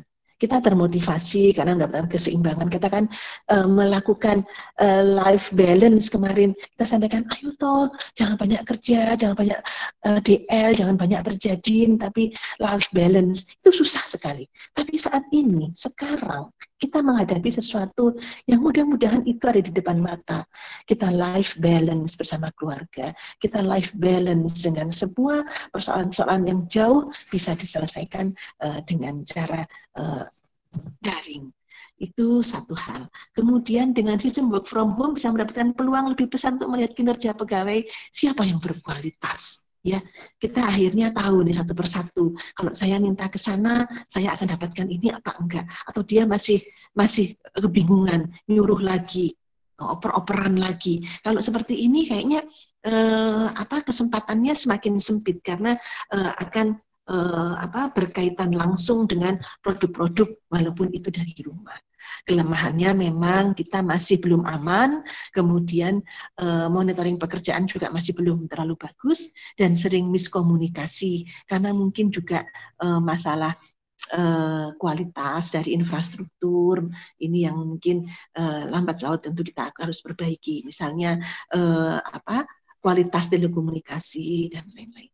kita termotivasi karena mendapatkan keseimbangan. Kita kan uh, melakukan uh, life balance kemarin. Kita sampaikan, ayo toh, jangan banyak kerja, jangan banyak uh, D L, jangan banyak terjadi, tapi life balance. Itu susah sekali. Tapi saat ini, sekarang, kita menghadapi sesuatu yang mudah-mudahan itu ada di depan mata. Kita life balance bersama keluarga. Kita life balance dengan sebuah persoalan-persoalan yang jauh bisa diselesaikan uh, dengan cara uh, daring. Itu satu hal. Kemudian dengan sistem work from home bisa mendapatkan peluang lebih besar untuk melihat kinerja pegawai siapa yang berkualitas. Ya, kita akhirnya tahu nih satu persatu. Kalau saya minta ke sana, saya akan dapatkan ini apa enggak? Atau dia masih masih kebingungan, nyuruh lagi, oper-operan lagi. Kalau seperti ini kayaknya eh, apa kesempatannya semakin sempit karena eh, akan eh, apa berkaitan langsung dengan produk-produk walaupun itu dari rumah. Kelemahannya memang kita masih belum aman, kemudian eh, monitoring pekerjaan juga masih belum terlalu bagus dan sering miskomunikasi karena mungkin juga eh, masalah eh, kualitas dari infrastruktur ini yang mungkin eh, lambat laun tentu kita harus perbaiki, misalnya eh, apa kualitas telekomunikasi dan lain-lain.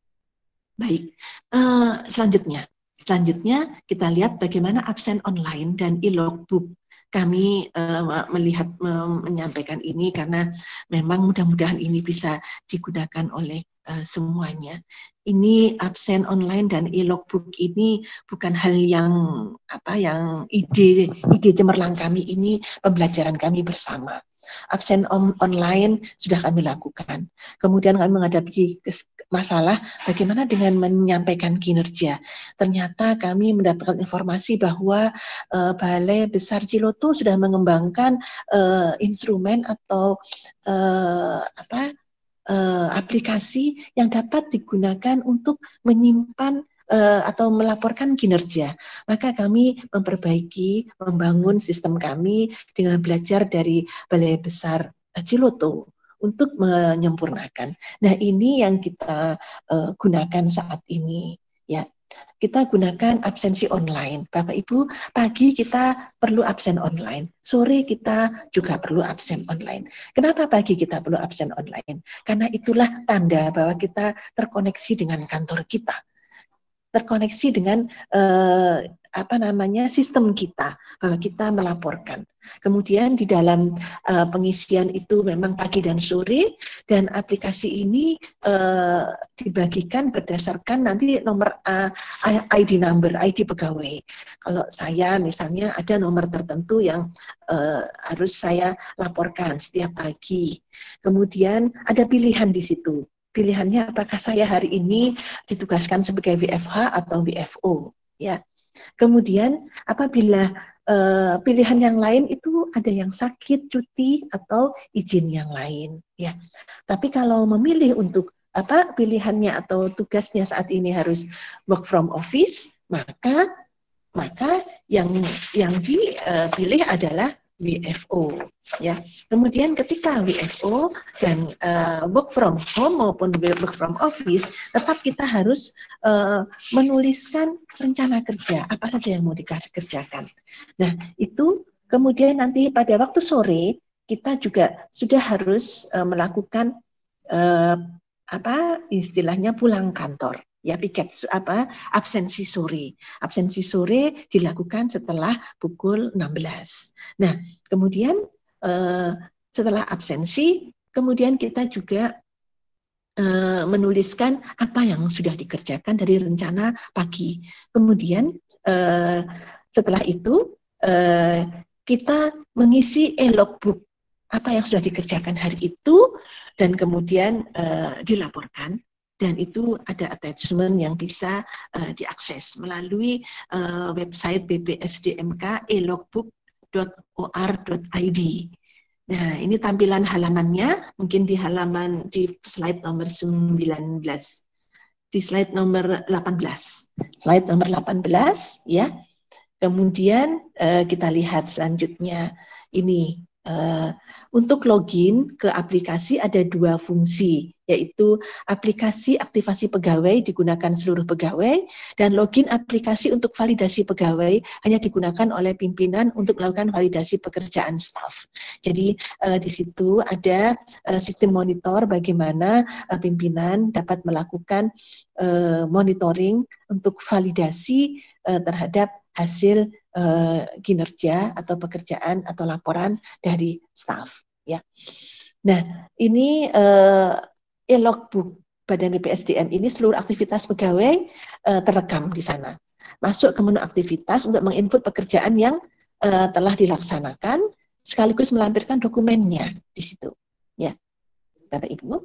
Baik, eh, selanjutnya. Selanjutnya kita lihat bagaimana absen online dan e-logbook. Kami uh, melihat uh, menyampaikan ini karena memang mudah-mudahan ini bisa digunakan oleh uh, semuanya. Ini absen online dan e-logbook ini bukan hal yang apa yang ide ide cemerlang kami, ini pembelajaran kami bersama. Absen on, online sudah kami lakukan. Kemudian kami menghadapi masalah bagaimana dengan menyampaikan kinerja. Ternyata kami mendapatkan informasi bahwa uh, Balai Besar Ciloto sudah mengembangkan uh, instrumen atau uh, apa uh, aplikasi yang dapat digunakan untuk menyimpan Uh, atau melaporkan kinerja. Maka kami memperbaiki, membangun sistem kami dengan belajar dari Balai Besar Ciloto untuk menyempurnakan. Nah, ini yang kita uh, gunakan saat ini, ya. Kita gunakan absensi online. Bapak Ibu, pagi kita perlu absen online, sore kita juga perlu absen online. Kenapa pagi kita perlu absen online? Karena itulah tanda bahwa kita terkoneksi dengan kantor kita, terkoneksi dengan eh, apa namanya sistem kita, bahwa kita melaporkan. Kemudian di dalam eh, pengisian itu memang pagi dan sore, dan aplikasi ini eh, dibagikan berdasarkan nanti nomor uh, I D number, I D pegawai. Kalau saya misalnya ada nomor tertentu yang uh, harus saya laporkan setiap pagi. Kemudian ada pilihan di situ. Pilihannya apakah saya hari ini ditugaskan sebagai W F H atau W F O, ya. Kemudian apabila uh, pilihan yang lain itu ada yang sakit, cuti atau izin yang lain, ya. Tapi kalau memilih untuk apa pilihannya atau tugasnya saat ini harus work from office, maka maka yang yang dipilih adalah W F O, ya. Kemudian ketika W F O dan uh, work from home maupun work from office, tetap kita harus uh, menuliskan rencana kerja apa saja yang mau dikerjakan. Nah, itu kemudian nanti pada waktu sore kita juga sudah harus uh, melakukan uh, apa istilahnya pulang kantor. Ya, piket apa absensi sore. Absensi sore dilakukan setelah pukul enam belas. Nah, kemudian eh, setelah absensi, kemudian kita juga eh, menuliskan apa yang sudah dikerjakan dari rencana pagi. Kemudian eh, setelah itu eh, kita mengisi e-logbook apa yang sudah dikerjakan hari itu dan kemudian eh, dilaporkan. Dan itu ada attachment yang bisa uh, diakses melalui uh, website B P S D M K e logbook dot o r dot i d. Nah, ini tampilan halamannya, mungkin di halaman di slide nomor sembilan belas. Di slide nomor delapan belas. Slide nomor delapan belas, ya. Kemudian uh, kita lihat selanjutnya ini Uh, untuk login ke aplikasi ada dua fungsi, yaitu aplikasi aktivasi pegawai digunakan seluruh pegawai, dan login aplikasi untuk validasi pegawai hanya digunakan oleh pimpinan untuk melakukan validasi pekerjaan staf. Jadi uh, di situ ada uh, sistem monitor bagaimana uh, pimpinan dapat melakukan uh, monitoring untuk validasi uh, terhadap hasil uh, kinerja atau pekerjaan atau laporan dari staf. Ya. Nah, ini uh, e-logbook Badan B P S D M ini seluruh aktivitas pegawai uh, terekam di sana. Masuk ke menu aktivitas untuk menginput pekerjaan yang uh, telah dilaksanakan, sekaligus melampirkan dokumennya di situ. Ya, Bapak Ibu.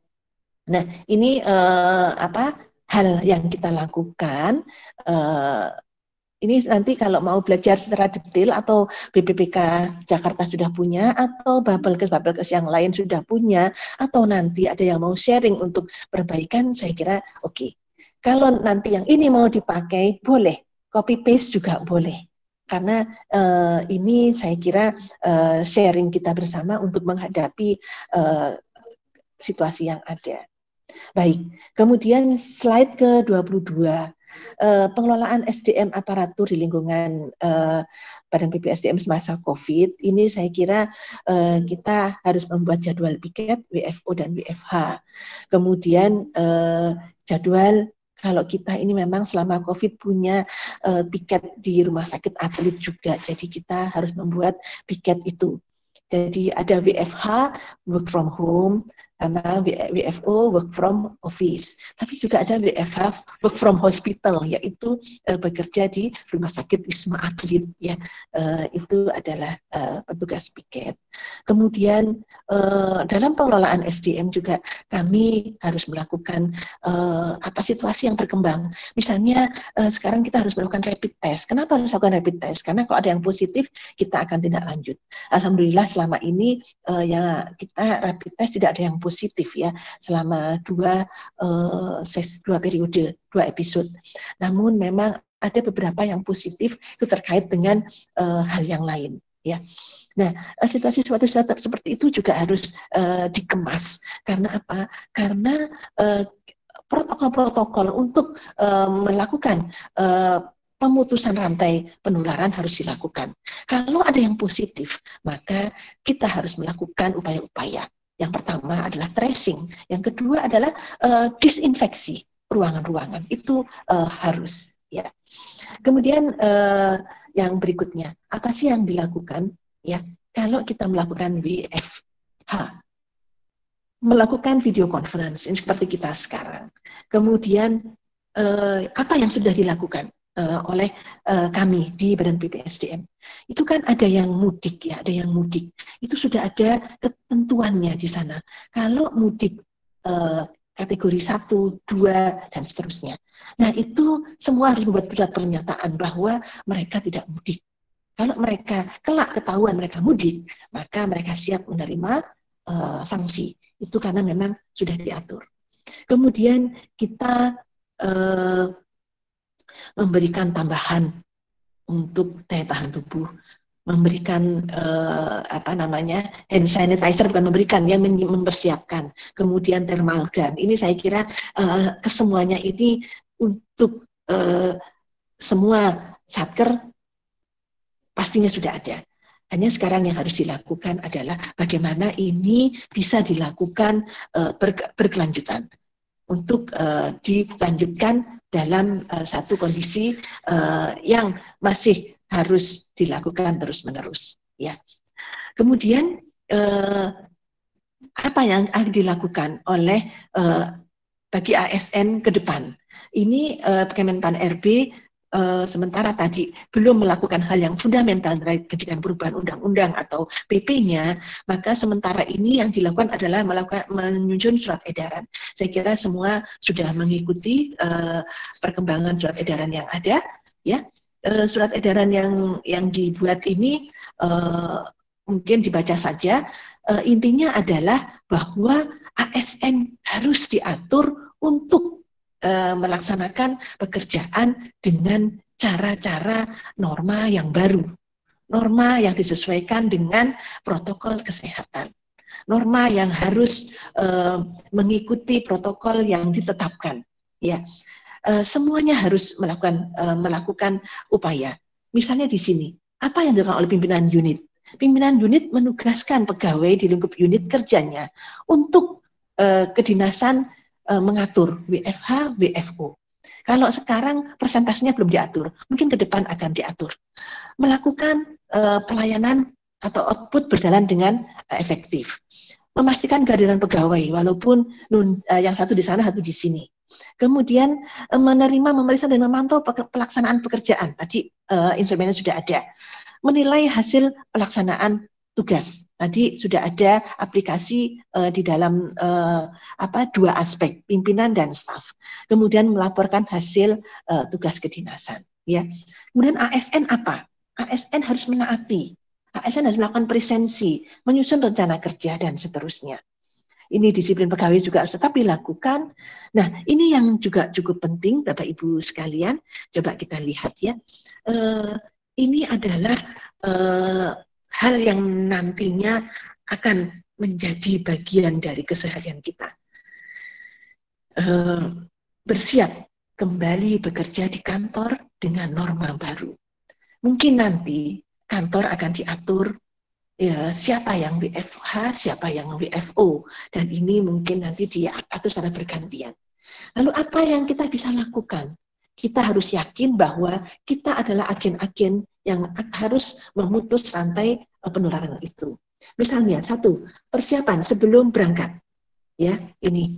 Nah, ini uh, apa hal yang kita lakukan. Uh, Ini nanti kalau mau belajar secara detail atau B P P K Jakarta sudah punya, atau Babelkes-Babelkes yang lain sudah punya, atau nanti ada yang mau sharing untuk perbaikan, saya kira oke. Okay. Kalau nanti yang ini mau dipakai, boleh. Copy paste juga boleh. Karena uh, ini saya kira uh, sharing kita bersama untuk menghadapi uh, situasi yang ada. Baik, kemudian slide ke dua puluh dua. Uh, pengelolaan S D M aparatur di lingkungan uh, Badan B P S D M semasa COVID, ini saya kira uh, kita harus membuat jadwal piket W F O dan W F H. Kemudian uh, jadwal kalau kita ini memang selama COVID punya uh, piket di rumah sakit atlet juga, jadi kita harus membuat piket itu. Jadi ada W F H, work from home, sama W F O, work from office. Tapi juga ada W F H, work from hospital, yaitu uh, bekerja di rumah sakit Wisma Atlet. Ya, uh, itu adalah uh, petugas piket. Kemudian uh, dalam pengelolaan S D M juga kami harus melakukan uh, apa situasi yang berkembang. Misalnya uh, sekarang kita harus melakukan rapid test. Kenapa harus melakukan rapid test? Karena kalau ada yang positif, kita akan tindak lanjut. Alhamdulillah selama ini uh, ya kita rapid test tidak ada yang positif ya selama dua uh, ses, dua periode, dua episode. Namun memang ada beberapa yang positif itu terkait dengan uh, hal yang lain ya. Nah, situasi-situasi seperti itu juga harus uh, dikemas. Karena apa? Karena uh, protokol-protokol untuk uh, melakukan uh, pemutusan rantai penularan harus dilakukan. Kalau ada yang positif, maka kita harus melakukan upaya-upaya. Yang pertama adalah tracing, yang kedua adalah uh, disinfeksi ruangan-ruangan. Itu uh, harus ya. Kemudian uh, yang berikutnya, apa sih yang dilakukan? Ya, kalau kita melakukan W F H, melakukan video conference, ini seperti kita sekarang. Kemudian eh, apa yang sudah dilakukan eh, oleh eh, kami di Badan B P S D M? Itu kan ada yang mudik ya, ada yang mudik. Itu sudah ada ketentuannya di sana. Kalau mudik eh, kategori satu, dua, dan seterusnya. Nah itu semua harus membuat surat pernyataan bahwa mereka tidak mudik. Kalau mereka kelak ketahuan mereka mudik, maka mereka siap menerima uh, sanksi. Itu karena memang sudah diatur. Kemudian kita uh, memberikan tambahan untuk daya tahan tubuh, memberikan uh, apa namanya hand sanitizer, bukan memberikan, yang mempersiapkan. Kemudian thermal gun. Ini saya kira uh, kesemuanya ini untuk uh, semua satker pastinya sudah ada. Hanya sekarang yang harus dilakukan adalah bagaimana ini bisa dilakukan uh, berkelanjutan untuk uh, dilanjutkan dalam uh, satu kondisi uh, yang masih harus dilakukan terus-menerus. Ya. Kemudian uh, apa yang akan dilakukan oleh uh, bagi A S N ke depan? Ini uh, Kemenpan R B Uh, sementara tadi belum melakukan hal yang fundamental dengan perubahan undang-undang atau P P-nya, maka sementara ini yang dilakukan adalah melakukan menyusun surat edaran. Saya kira semua sudah mengikuti uh, perkembangan surat edaran yang ada, ya. Uh, surat edaran yang yang dibuat ini uh, mungkin dibaca saja. Uh, intinya adalah bahwa A S N harus diatur untuk melaksanakan pekerjaan dengan cara-cara norma yang baru. norma yang disesuaikan dengan protokol kesehatan, norma yang harus uh, mengikuti protokol yang ditetapkan, ya. Uh, semuanya harus melakukan uh, melakukan upaya. Misalnya di sini, apa yang dilakukan oleh pimpinan unit? Pimpinan unit menugaskan pegawai di lingkup unit kerjanya untuk uh, kedinasan uh, mengatur W F H, W F O. Kalau sekarang persentasenya belum diatur, mungkin ke depan akan diatur. Melakukan uh, pelayanan atau output berjalan dengan uh, efektif. Memastikan kehadiran pegawai, walaupun nun, uh, yang satu di sana, satu di sini. Kemudian uh, menerima, memeriksa dan memantau pelaksanaan pekerjaan. Tadi uh, instrumennya sudah ada. Menilai hasil pelaksanaan tugas. Tadi sudah ada aplikasi uh, di dalam uh, apa dua aspek, pimpinan dan staf. Kemudian melaporkan hasil uh, tugas kedinasan. Ya. Kemudian A S N apa? A S N harus menaati. A S N harus melakukan presensi, menyusun rencana kerja dan seterusnya. Ini disiplin pegawai juga harus tetap dilakukan. Nah, ini yang juga cukup penting, Bapak Ibu sekalian. Coba kita lihat ya. Uh, ini adalah uh, hal yang nantinya akan menjadi bagian dari keseharian kita. Uh, bersiap kembali bekerja di kantor dengan norma baru. Mungkin nanti kantor akan diatur ya, siapa yang W F H, siapa yang W F O, dan ini mungkin nanti diatur secara bergantian. Lalu apa yang kita bisa lakukan? Kita harus yakin bahwa kita adalah agen-agen yang harus memutus rantai penularan itu. Misalnya satu, persiapan sebelum berangkat. Ya, ini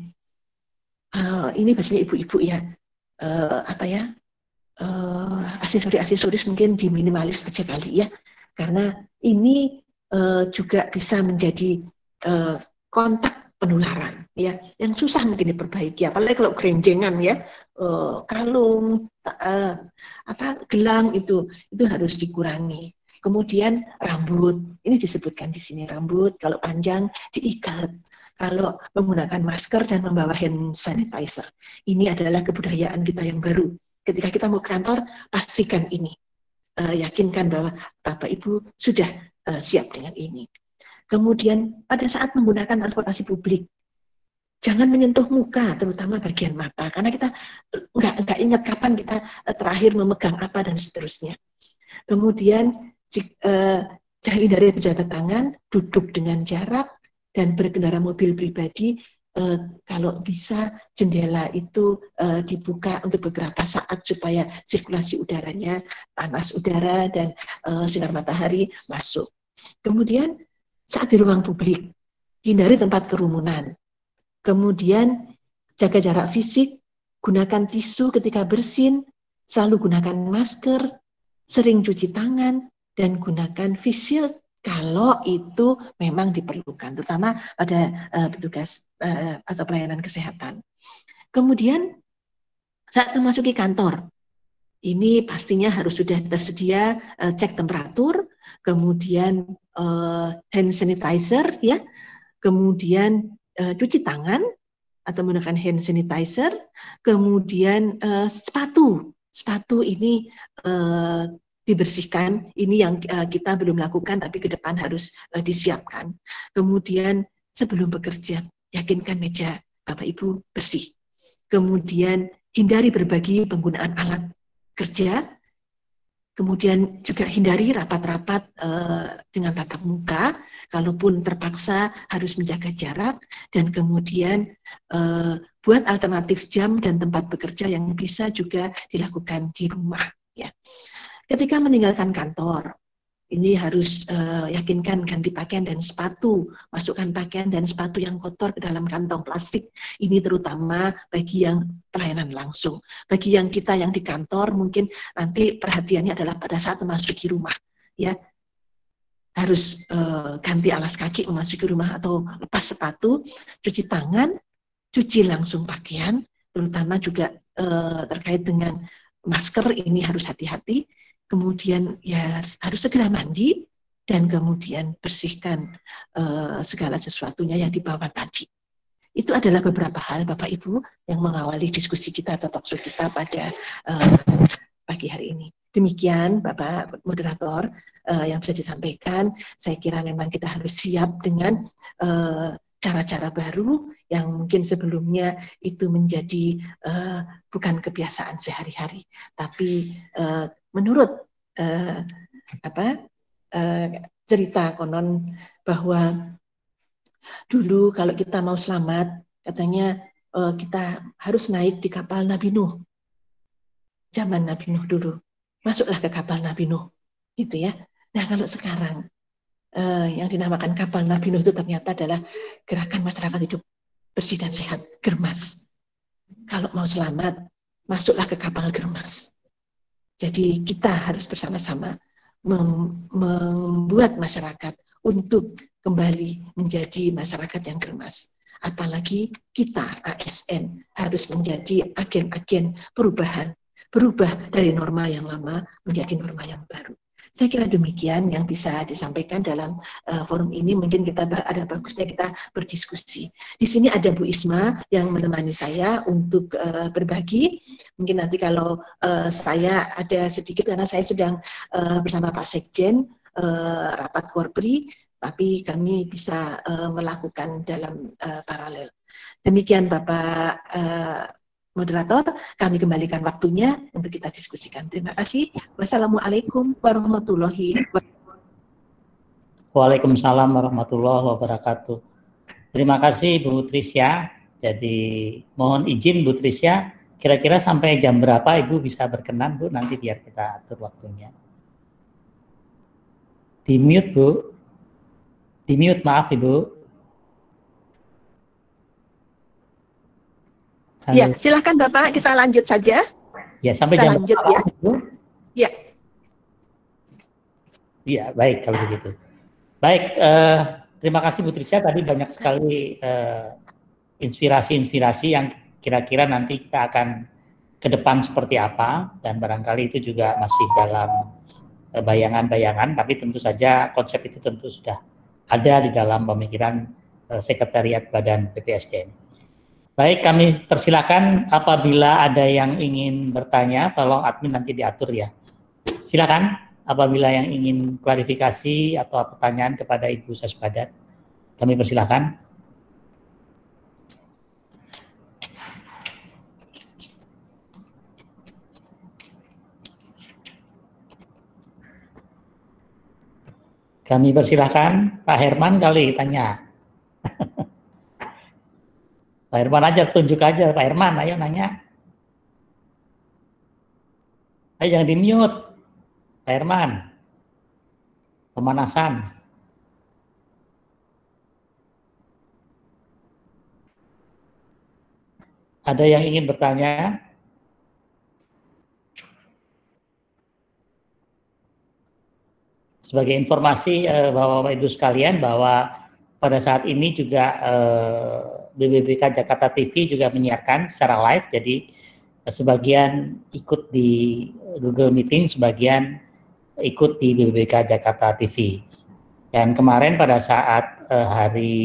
uh, ini biasanya ibu-ibu ya, uh, apa ya, uh, aksesori-aksesoris mungkin diminimalis aja kali ya, karena ini uh, juga bisa menjadi uh, kontak penularan ya, yang susah mungkin diperbaiki, apalagi kalau gerenjengan ya, uh, kalung, uh, apa gelang itu itu harus dikurangi. Kemudian rambut, ini disebutkan di sini rambut kalau panjang diikat, kalau menggunakan masker dan membawa hand sanitizer. Ini adalah kebudayaan kita yang baru. Ketika kita mau ke kantor, pastikan ini, uh, yakinkan bahwa Bapak Ibu sudah uh, siap dengan ini. Kemudian pada saat menggunakan transportasi publik, jangan menyentuh muka, terutama bagian mata, karena kita nggak nggak ingat kapan kita terakhir memegang apa dan seterusnya. Kemudian eh, jangan hindari berjabat tangan, duduk dengan jarak, dan berkendara mobil pribadi eh, kalau bisa jendela itu eh, dibuka untuk beberapa saat supaya sirkulasi udaranya, panas udara dan eh, sinar matahari masuk. Kemudian saat di ruang publik, hindari tempat kerumunan. Kemudian jaga jarak fisik, gunakan tisu ketika bersin, selalu gunakan masker, sering cuci tangan, dan gunakan face shield kalau itu memang diperlukan, terutama pada uh, petugas uh, atau pelayanan kesehatan. Kemudian saat memasuki kantor, ini pastinya harus sudah tersedia uh, cek temperatur, kemudian uh, hand sanitizer, ya, kemudian uh, cuci tangan atau menggunakan hand sanitizer, kemudian uh, sepatu, sepatu ini uh, dibersihkan. Ini yang uh, kita belum lakukan, tapi ke depan harus uh, disiapkan. Kemudian sebelum bekerja, yakinkan meja Bapak Ibu bersih. Kemudian hindari berbagi penggunaan alat kerja, kemudian juga hindari rapat-rapat uh, dengan tatap muka, kalaupun terpaksa harus menjaga jarak, dan kemudian uh, buat alternatif jam dan tempat bekerja yang bisa juga dilakukan di rumah. Ya. Ketika meninggalkan kantor, ini harus uh, yakinkan ganti pakaian dan sepatu, masukkan pakaian dan sepatu yang kotor ke dalam kantong plastik. Ini terutama bagi yang pelayanan langsung. Bagi yang kita yang di kantor, mungkin nanti perhatiannya adalah pada saat memasuki rumah, ya, harus uh, ganti alas kaki memasuki rumah atau lepas sepatu, cuci tangan, cuci langsung pakaian, terutama juga uh, terkait dengan masker, ini harus hati-hati. Kemudian ya harus segera mandi, dan kemudian bersihkan uh, segala sesuatunya yang dibawa tadi. Itu adalah beberapa hal Bapak Ibu yang mengawali diskusi kita atau talkshow kita pada uh, pagi hari ini. demikian Bapak Moderator uh, yang bisa disampaikan. Saya kira memang kita harus siap dengan uh, cara-cara baru yang mungkin sebelumnya itu menjadi uh, bukan kebiasaan sehari-hari, tapi uh, menurut uh, apa uh, cerita konon bahwa dulu kalau kita mau selamat, katanya uh, kita harus naik di kapal Nabi Nuh. Zaman Nabi Nuh dulu, masuklah ke kapal Nabi Nuh, gitu ya. Nah kalau sekarang uh, yang dinamakan kapal Nabi Nuh itu ternyata adalah gerakan masyarakat hidup bersih dan sehat, Germas. Kalau mau selamat, masuklah ke kapal Germas. Jadi kita harus bersama-sama mem membuat masyarakat untuk kembali menjadi masyarakat yang germas. Apalagi kita A S N harus menjadi agen-agen perubahan, berubah dari norma yang lama menjadi norma yang baru. Saya kira demikian yang bisa disampaikan dalam uh, forum ini. Mungkin kita ada bagusnya kita berdiskusi. Di sini ada Bu Isma yang menemani saya untuk uh, berbagi. Mungkin nanti kalau uh, saya ada sedikit karena saya sedang uh, bersama Pak Sekjen uh, rapat Korpri, tapi kami bisa uh, melakukan dalam uh, paralel. Demikian Bapak uh, Moderator, kami kembalikan waktunya untuk kita diskusikan. Terima kasih. Wassalamualaikum warahmatullahi wabarakatuh. Waalaikumsalam warahmatullahi wabarakatuh. Terima kasih Bu Trisya. Jadi mohon izin Bu Trisya, kira-kira sampai jam berapa Ibu bisa berkenan Bu? Nanti biar kita atur waktunya. Di mute Bu. Di mute, maaf Ibu. Halo. Ya, silakan Bapak, kita lanjut saja. Ya, sampai kita jam lanjut ya. Bu. Ya. Iya, baik kalau begitu. Baik, eh, terima kasih Bu Trisya. Tadi banyak sekali inspirasi-inspirasi eh, yang kira-kira nanti kita akan ke depan seperti apa, dan barangkali itu juga masih dalam bayangan-bayangan, eh, tapi tentu saja konsep itu tentu sudah ada di dalam pemikiran eh, Sekretariat Badan B P S D M. Baik, kami persilakan apabila ada yang ingin bertanya, tolong admin nanti diatur ya. Silakan apabila yang ingin klarifikasi atau pertanyaan kepada Ibu Sasbadat, kami persilakan. Kami persilakan Pak Herman kali tanya. Pak Herman aja, tunjuk aja Pak Herman, ayo nanya. Ayo jangan di mute, Pak Herman. Pemanasan. Ada yang ingin bertanya? Sebagai informasi eh, bahwa Bapak Ibu sekalian, bahwa pada saat ini juga eh, B B B K Jakarta T V juga menyiarkan secara live, jadi eh, sebagian ikut di Google Meeting, sebagian ikut di B B B K Jakarta T V. Dan kemarin pada saat eh, hari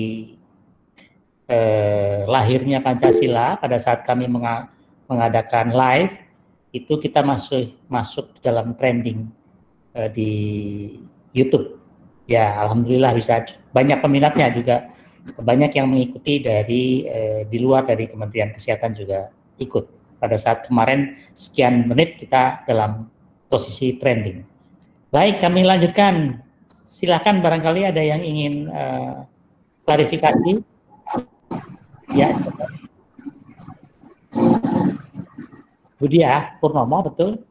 eh, lahirnya Pancasila, pada saat kami mengadakan live, itu kita masuk masuk dalam trending eh, di YouTube. Ya, alhamdulillah bisa banyak peminatnya juga, banyak yang mengikuti dari eh, di luar dari Kementerian Kesehatan juga ikut. Pada saat kemarin sekian menit kita dalam posisi trending. Baik, kami lanjutkan. Silakan barangkali ada yang ingin eh, klarifikasi. Ya, Budia Purnomo, betul?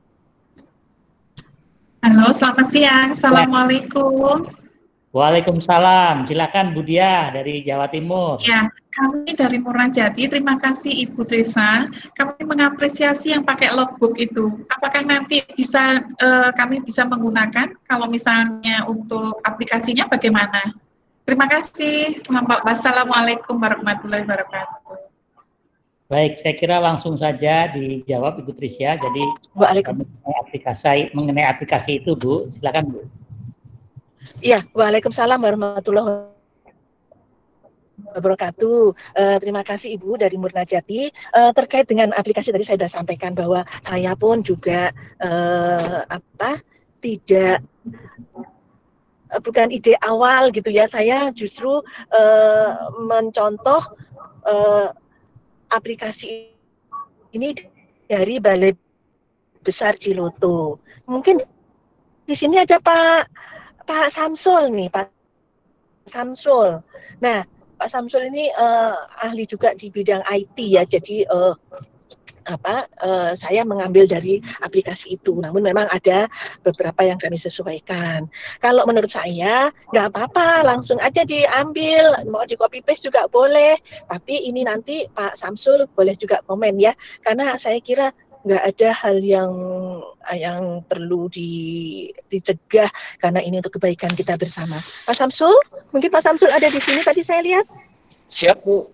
Halo, selamat siang. Assalamualaikum. Waalaikumsalam. Silakan Budia dari Jawa Timur. Ya, kami dari Muarajati. Terima kasih Ibu Trisya. Kami mengapresiasi yang pakai logbook itu. Apakah nanti bisa uh, kami bisa menggunakan? Kalau misalnya untuk aplikasinya bagaimana? Terima kasih. Wassalamualaikum warahmatullahi wabarakatuh. Baik, saya kira langsung saja dijawab Ibu Trisya. Jadi mengenai aplikasi, mengenai aplikasi itu, Bu, silakan Bu. Iya, waalaikumsalam warahmatullahi wabarakatuh. wabarakatuh. Uh, terima kasih Ibu dari Murnajati. Uh, terkait dengan aplikasi tadi saya sudah sampaikan bahwa saya pun juga uh, apa tidak uh, bukan ide awal gitu ya. Saya justru uh, mencontoh uh, aplikasi ini dari Balai Besar Ciloto. Mungkin di sini ada Pak Pak Samsul nih, Pak Samsul. Nah, Pak Samsul ini uh, ahli juga di bidang I T ya. Jadi uh, apa? Uh, saya mengambil dari aplikasi itu. Namun memang ada beberapa yang kami sesuaikan. Kalau menurut saya nggak apa-apa, langsung aja diambil. Mau di copy paste juga boleh. Tapi ini nanti Pak Samsul boleh juga komen ya. Karena saya kira nggak ada hal yang yang perlu di, dicegah karena ini untuk kebaikan kita bersama. Pak Samsul, mungkin Pak Samsul ada di sini tadi saya lihat. Siap Bu.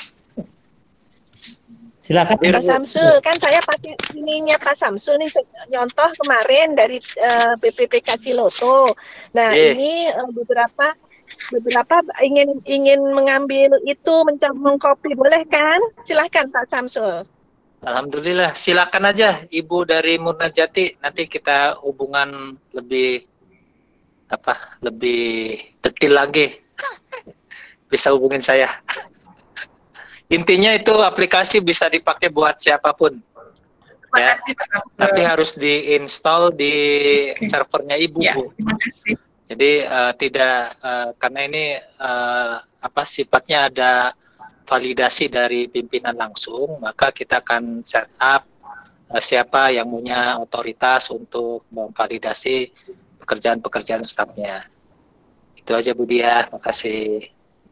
Silakan. Pak Samsul, kan saya pakai ininya Pak Samsul nih nyontoh kemarin dari uh, B P P K Ciloto. Nah yeah. ini uh, beberapa beberapa ingin ingin mengambil itu mencoba mengcopy, boleh kan? Silahkan Pak Samsul. Alhamdulillah, silakan aja Ibu dari Murnajati, nanti kita hubungan lebih apa lebih detail lagi. Bisa hubungin saya. Intinya itu aplikasi bisa dipakai buat siapapun. Ya. Tapi harus diinstal di servernya Ibu, ya, Bu. Jadi uh, tidak uh, karena ini uh, apa sifatnya ada validasi dari pimpinan langsung, maka kita akan set up uh, siapa yang punya otoritas untuk memvalidasi pekerjaan-pekerjaan stafnya. Itu aja Bu Dia, makasih.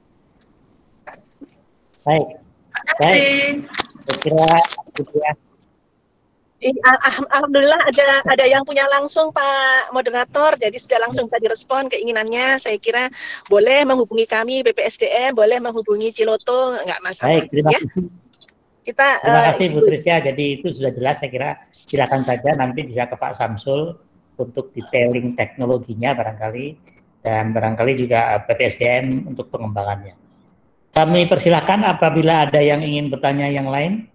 Baik, baik. Saya kira Bu Dia. Alhamdulillah ada ada yang punya langsung Pak Moderator, jadi sudah langsung tadi respon keinginannya. Saya kira boleh menghubungi kami B P S D M, boleh menghubungi Ciloto, nggak masalah. Baik, terima ya. kasih. Kita, terima uh, kasih Bu Trisya, jadi itu sudah jelas saya kira. Silakan saja nanti bisa ke Pak Samsul untuk detailing teknologinya barangkali, dan barangkali juga B P S D M untuk pengembangannya. Kami persilahkan apabila ada yang ingin bertanya yang lain.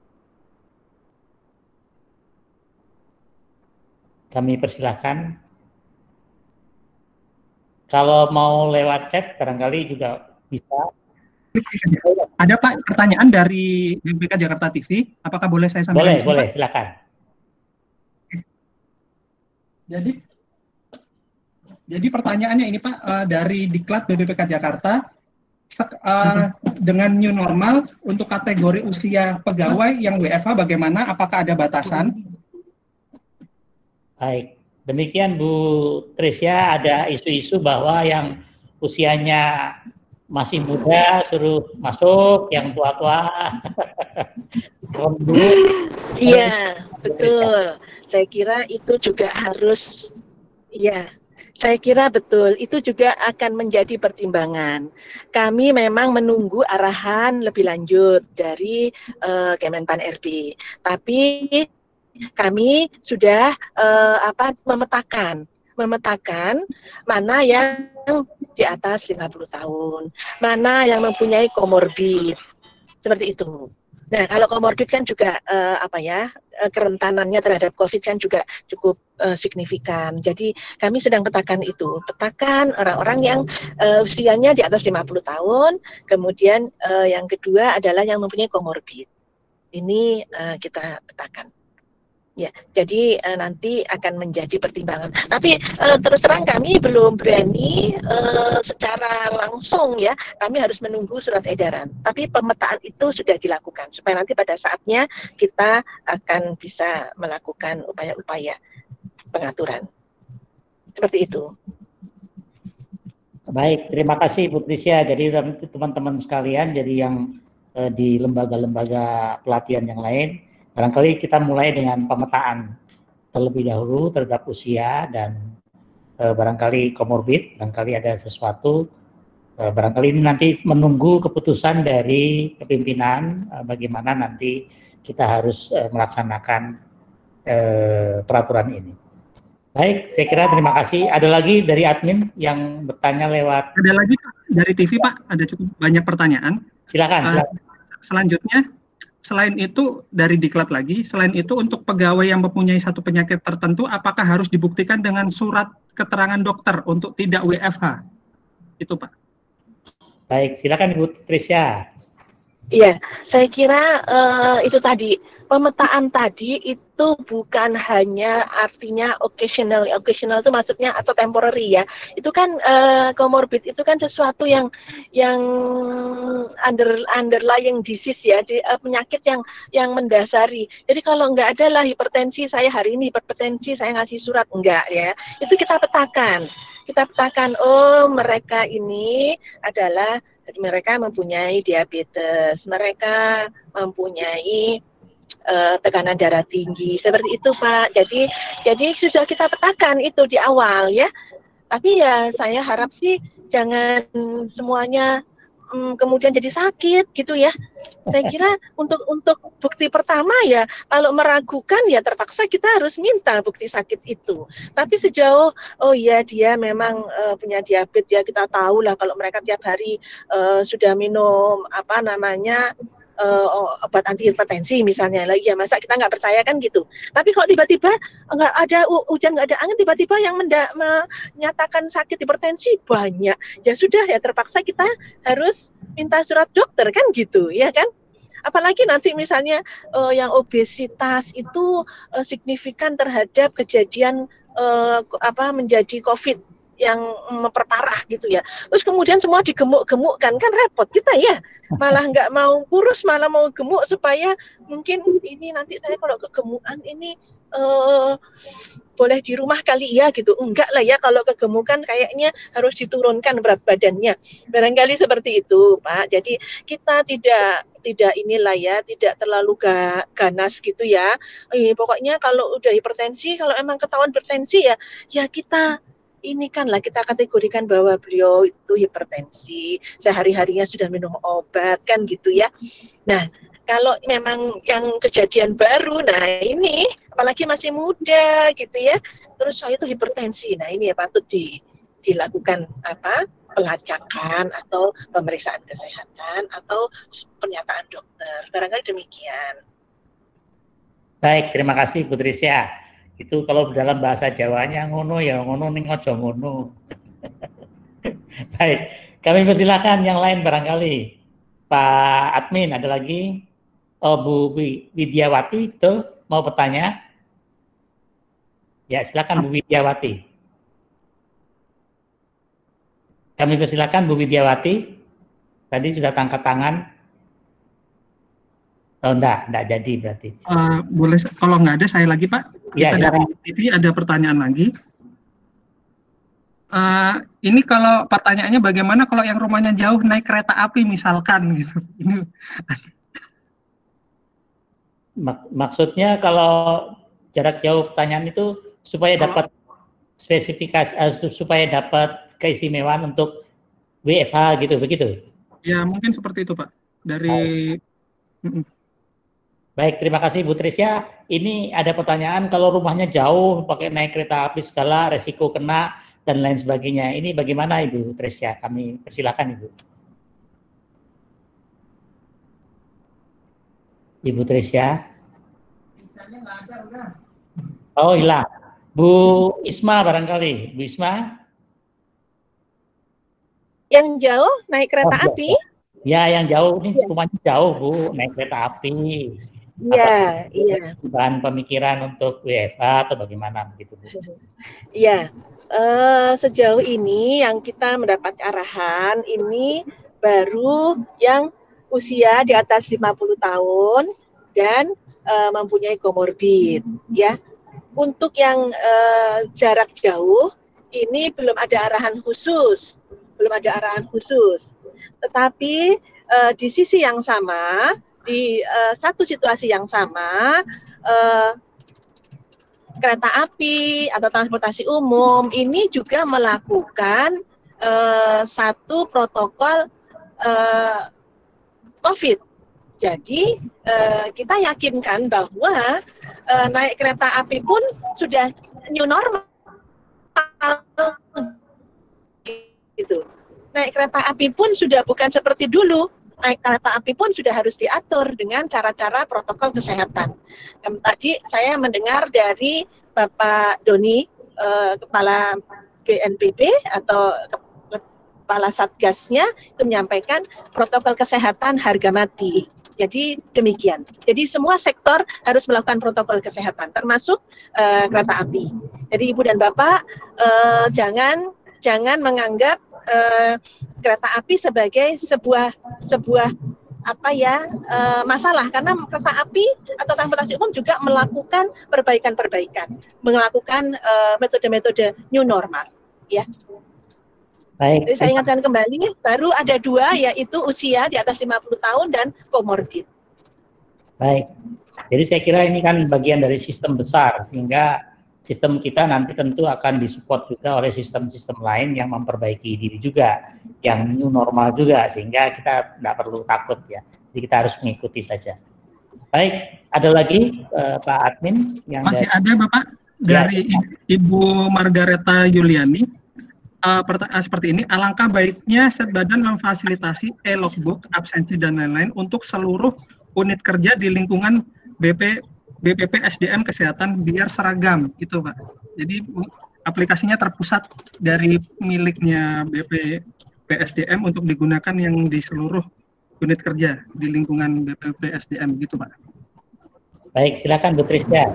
Kami persilahkan. Kalau mau lewat chat, barangkali juga bisa. Ada Pak pertanyaan dari B B P K Jakarta T V. Apakah boleh saya sampaikan? Boleh, boleh, Pak? Silakan. Jadi, jadi pertanyaannya ini Pak, uh, dari Diklat B B P K Jakarta, uh, dengan new normal untuk kategori usia pegawai yang W F H bagaimana? Apakah ada batasan? Baik, demikian Bu Trisya, ada isu-isu bahwa yang usianya masih muda suruh masuk, yang tua-tua. Iya, betul. Saya kira itu juga harus, ya, saya kira betul. Itu juga akan menjadi pertimbangan. Kami memang menunggu arahan lebih lanjut dari uh, Kemenpan R B. Tapi kami sudah uh, apa memetakan memetakan mana yang di atas lima puluh tahun, mana yang mempunyai komorbid, seperti itu. Nah, kalau komorbid kan juga uh, apa ya, kerentanannya terhadap COVID kan juga cukup uh, signifikan. Jadi kami sedang petakan itu, petakan orang-orang yang uh, usianya di atas lima puluh tahun, kemudian uh, yang kedua adalah yang mempunyai komorbid. Ini uh, kita petakan. Ya, jadi uh, nanti akan menjadi pertimbangan. Tapi uh, terus terang kami belum berani uh, secara langsung ya. Kami harus menunggu surat edaran. Tapi pemetaan itu sudah dilakukan supaya nanti pada saatnya kita akan bisa melakukan upaya-upaya pengaturan. Seperti itu. Baik, terima kasih Bu Trisya. Jadi teman-teman sekalian, jadi yang uh, di lembaga-lembaga pelatihan yang lain, barangkali kita mulai dengan pemetaan terlebih dahulu terhadap usia dan e, barangkali komorbid, barangkali ada sesuatu, e, barangkali ini nanti menunggu keputusan dari kepimpinan e, bagaimana nanti kita harus e, melaksanakan e, peraturan ini. Baik, saya kira terima kasih. Ada lagi dari admin yang bertanya lewat? Ada lagi Pak? dari T V Pak, ada cukup banyak pertanyaan. Silakan. Uh, silakan. Selanjutnya, selain itu dari diklat lagi, selain itu untuk pegawai yang mempunyai satu penyakit tertentu, apakah harus dibuktikan dengan surat keterangan dokter untuk tidak W F H? Itu Pak. Baik, silakan Ibu Trisha. Iya, saya kira uh, itu tadi pemetaan tadi itu bukan hanya artinya occasional, occasional itu maksudnya atau temporary ya. Itu kan uh, comorbid itu kan sesuatu yang yang under underlying disease ya, di, uh, penyakit yang yang mendasari. Jadi kalau nggak ada lah hipertensi, saya hari ini hipertensi, saya ngasih surat enggak ya. Itu kita petakan. Kita petakan, oh mereka ini adalah mereka mempunyai diabetes, mereka mempunyai uh, tekanan darah tinggi, seperti itu Pak. Jadi, jadi sudah kita petakan itu di awal ya. Tapi ya saya harap sih jangan semuanya um, kemudian jadi sakit gitu ya. Saya kira untuk untuk bukti pertama ya, kalau meragukan ya terpaksa kita harus minta bukti sakit itu. Tapi sejauh oh iya dia memang uh, punya diabetes ya, kita tahu lah kalau mereka tiap hari uh, sudah minum apa namanya uh, obat anti hipertensi misalnya lah, iya masa kita nggak percaya kan gitu. Tapi kalau tiba-tiba nggak ada hujan, nggak ada angin, tiba-tiba yang menda menyatakan sakit hipertensi banyak, ya sudah ya terpaksa kita harus minta surat dokter kan gitu, ya kan? Apalagi nanti misalnya uh, yang obesitas itu uh, signifikan terhadap kejadian uh, apa menjadi COVID yang memperparah gitu ya. Terus kemudian semua digemuk-gemukkan, kan repot kita ya. Malah nggak mau kurus, malah mau gemuk supaya mungkin ini nanti saya kalau kegemukan ini uh, boleh di rumah kali ya gitu. Enggak lah ya, kalau kegemukan kayaknya harus diturunkan berat badannya. Barangkali seperti itu, Pak. Jadi kita tidak tidak inilah ya, tidak terlalu ga, ganas gitu ya. Eh, pokoknya kalau udah hipertensi, kalau emang ketahuan hipertensi ya, ya kita ini kan lah kita kategorikan bahwa beliau itu hipertensi, sehari-harinya sudah minum obat kan gitu ya. Nah, kalau memang yang kejadian baru, nah ini apalagi masih muda gitu ya, terus saya itu hipertensi, nah ini ya patut di, dilakukan apa pelacakan atau pemeriksaan kesehatan atau pernyataan dokter, barangkali demikian. Baik, terima kasih Bu Trisha. Itu kalau dalam bahasa Jawanya ngono ya ngono ning aja ngono. Baik, kami persilakan yang lain barangkali. Pak Admin ada lagi? Oh, Bu Widyawati itu mau bertanya? Ya, silakan Bu Widyawati. Kami persilakan Bu Widyawati. Tadi sudah angkat tangan. Oh, enggak, enggak jadi berarti. Uh, boleh, kalau nggak ada saya lagi Pak. Ya, Kita dari T V ada pertanyaan lagi. Uh, ini kalau pertanyaannya bagaimana kalau yang rumahnya jauh naik kereta api misalkan gitu. Ini Mak maksudnya kalau jarak jauh pertanyaan itu supaya dapat spesifikasi, uh, supaya dapat keistimewaan untuk W F H gitu, begitu? Ya mungkin seperti itu Pak. Dari oh. Baik, terima kasih Bu Trisha. Ini ada pertanyaan kalau rumahnya jauh, pakai naik kereta api segala, resiko kena dan lain sebagainya. Ini bagaimana Ibu Trisha? Kami persilakan Ibu. Ibu Trisha. Oh hilang. Bu Isma barangkali. Bu Isma. Yang jauh naik kereta oh, api? Ya, yang jauh ini ya. Rumahnya jauh Bu, naik kereta api. Iya, iya. Bahan pemikiran untuk W F H atau bagaimana begitu Bu? Iya. Uh, sejauh ini yang kita mendapat arahan ini baru yang usia di atas lima puluh tahun dan uh, mempunyai komorbid ya. Untuk yang uh, jarak jauh ini belum ada arahan khusus, belum ada arahan khusus. Tetapi uh, di sisi yang sama, di uh, satu situasi yang sama, uh, kereta api atau transportasi umum ini juga melakukan uh, satu protokol uh, COVID. Jadi uh, kita yakinkan bahwa uh, naik kereta api pun sudah new normal gitu. naik kereta api pun sudah bukan seperti dulu. Naik kereta api pun sudah harus diatur dengan cara-cara protokol kesehatan. Dan tadi saya mendengar dari Bapak Doni, eh, Kepala B N P B atau Kepala Satgasnya, itu menyampaikan protokol kesehatan harga mati. Jadi demikian. Jadi semua sektor harus melakukan protokol kesehatan, termasuk eh, kereta api. Jadi Ibu dan Bapak eh, jangan jangan menganggap eh, kereta api sebagai sebuah sebuah apa ya e, masalah, karena kereta api atau transportasi umum juga melakukan perbaikan-perbaikan, melakukan metode-metode new normal, ya. Baik. Jadi saya ingatkan kembali, baru ada dua, yaitu usia di atas lima puluh tahun dan komorbid. Baik. Jadi saya kira ini kan bagian dari sistem besar, hingga sistem kita nanti tentu akan disupport juga oleh sistem-sistem lain yang memperbaiki diri juga, yang new normal juga, sehingga kita tidak perlu takut ya. Jadi kita harus mengikuti saja. Baik, ada lagi uh, Pak Admin yang masih dari... ada Bapak dari ya. Ibu Margareta Yuliani. Uh, pertanyaan seperti ini, alangkah baiknya Setbadan memfasilitasi e-logbook, absensi dan lain-lain untuk seluruh unit kerja di lingkungan B P B P P S D M Kesehatan biar seragam itu Pak. Jadi aplikasinya terpusat dari miliknya B P P S D M untuk digunakan yang di seluruh unit kerja di lingkungan B P P S D M gitu Pak. Baik, silakan Bu Trisda.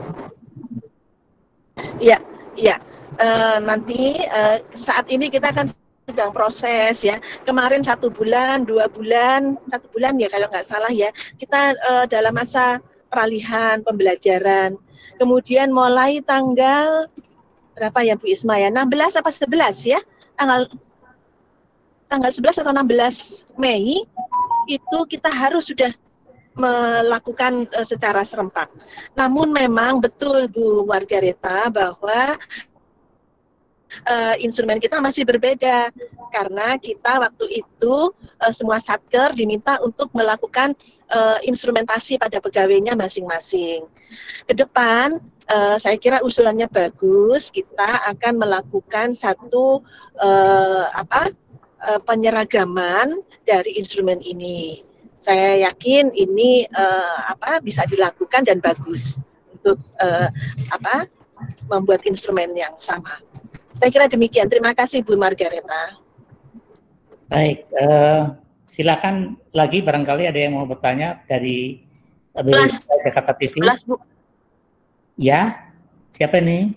Iya, iya. Uh, nanti uh, saat ini kita akan sedang proses ya. Kemarin satu bulan, dua bulan, satu bulan ya kalau nggak salah ya. Kita uh, dalam masa peralihan pembelajaran. Kemudian mulai tanggal berapa ya Bu Isma ya? enam belas apa sebelas ya? Tanggal tanggal sebelas atau enam belas Mei itu kita harus sudah melakukan uh, secara serempak. Namun memang betul Bu Margareta bahwa Uh, instrumen kita masih berbeda karena kita waktu itu uh, semua satker diminta untuk melakukan uh, instrumentasi pada pegawainya masing-masing. Ke depan uh, saya kira usulannya bagus, kita akan melakukan satu uh, apa uh, penyeragaman dari instrumen ini. Saya yakin ini uh, apa bisa dilakukan dan bagus untuk uh, apa membuat instrumen yang sama. Saya kira demikian. Terima kasih Bu Margareta. Baik, uh, silakan lagi barangkali ada yang mau bertanya dari B B P Jakarta T V. Sebelas, Bu. Ya, siapa ini?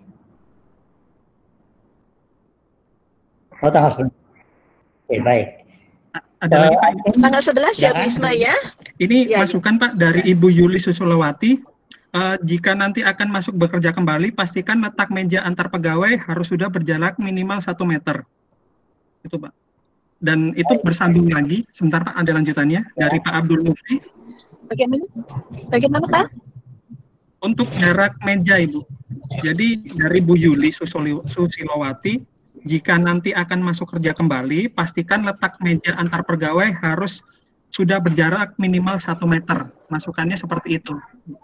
Oh, tanggal sebelas. Oke, baik. Ada uh, lagi Pak? Tanggal sebelas ya, Bu Isma ya. Ini ya, masukan Pak dari Ibu Yuli Susulawati. Uh, jika nanti akan masuk bekerja kembali, pastikan letak meja antar pegawai harus sudah berjarak minimal satu meter. Itu Pak. Dan itu bersambung lagi, sebentar Pak, ada lanjutannya dari Pak Abdul Mufti. Bagaimana? Bagaimana Pak? Untuk jarak meja Ibu. Jadi dari Bu Yuli Susilowati, jika nanti akan masuk kerja kembali, pastikan letak meja antar pegawai harus sudah berjarak minimal satu meter. Masukannya seperti itu.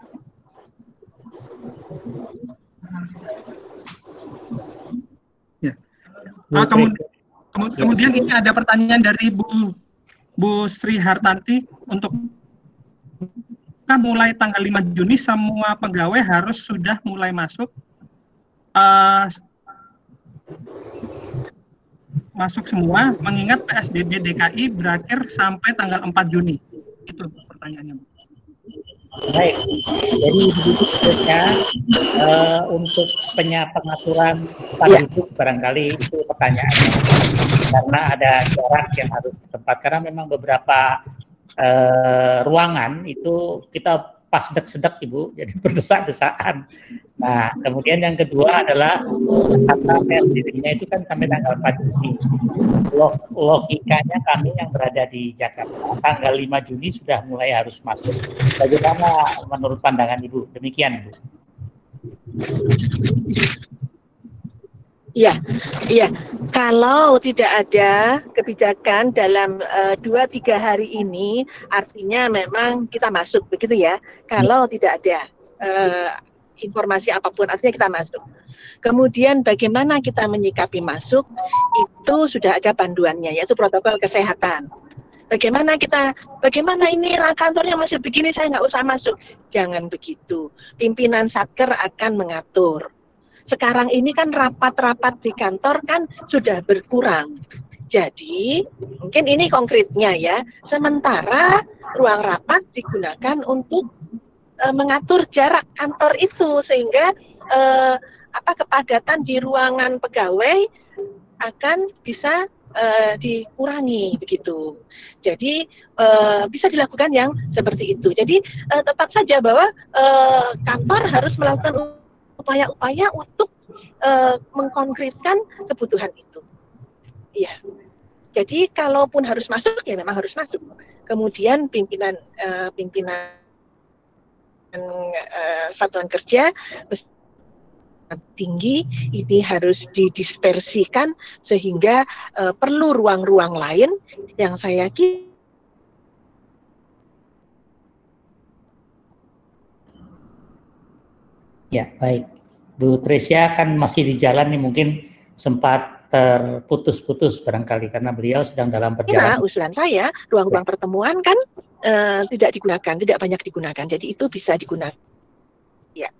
Ya. Ah, kemudian, kemudian ini ada pertanyaan dari Bu Bu Sri Hartanti untuk kan mulai tanggal lima Juni semua pegawai harus sudah mulai masuk uh, masuk semua, mengingat P S B B D K I berakhir sampai tanggal empat Juni. Itu pertanyaannya, Bu. Baik, jadi berikutnya uh, untuk pengaturan tempat ya. Duduk barangkali itu pertanyaannya, karena ada jarak yang harus tempat, karena memang beberapa uh, ruangan itu kita pas sedek-sedek Ibu, jadi berdesak-desakan. Nah, kemudian yang kedua adalah kata P S B B-nya itu kan sampai tanggal empat Juni. Logikanya kami yang berada di Jakarta, tanggal lima Juni sudah mulai harus masuk. Bagaimana menurut pandangan Ibu? Demikian, Ibu. Iya, iya. Kalau tidak ada kebijakan dalam uh, dua tiga hari ini, artinya memang kita masuk begitu ya. Kalau ya. tidak ada uh, informasi apapun, artinya kita masuk. Kemudian bagaimana kita menyikapi masuk, itu sudah ada panduannya, yaitu protokol kesehatan. Bagaimana kita, bagaimana ini kantornya masih begini, saya nggak usah masuk. Jangan begitu. Pimpinan Satker akan mengatur. Sekarang ini kan rapat-rapat di kantor kan sudah berkurang. Jadi, mungkin ini konkretnya ya. Sementara ruang rapat digunakan untuk e, mengatur jarak kantor itu, sehingga e, apa kepadatan di ruangan pegawai akan bisa Uh, dikurangi begitu. Jadi uh, bisa dilakukan yang seperti itu. Jadi uh, tetap saja bahwa uh, kantor harus melakukan upaya-upaya untuk uh, mengkonkretkan kebutuhan itu. Iya. Jadi kalaupun harus masuk ya memang harus masuk. Kemudian pimpinan uh, pimpinan uh, satuan kerja tinggi ini harus didispersikan sehingga uh, perlu ruang-ruang lain yang saya yakin. Ya, baik. Bu Tresya kan masih di jalan nih, mungkin sempat terputus-putus barangkali karena beliau sedang dalam perjalanan. Nah, usulan saya, ruang-ruang pertemuan kan uh, tidak digunakan, tidak banyak digunakan, jadi itu bisa digunakan. Ya.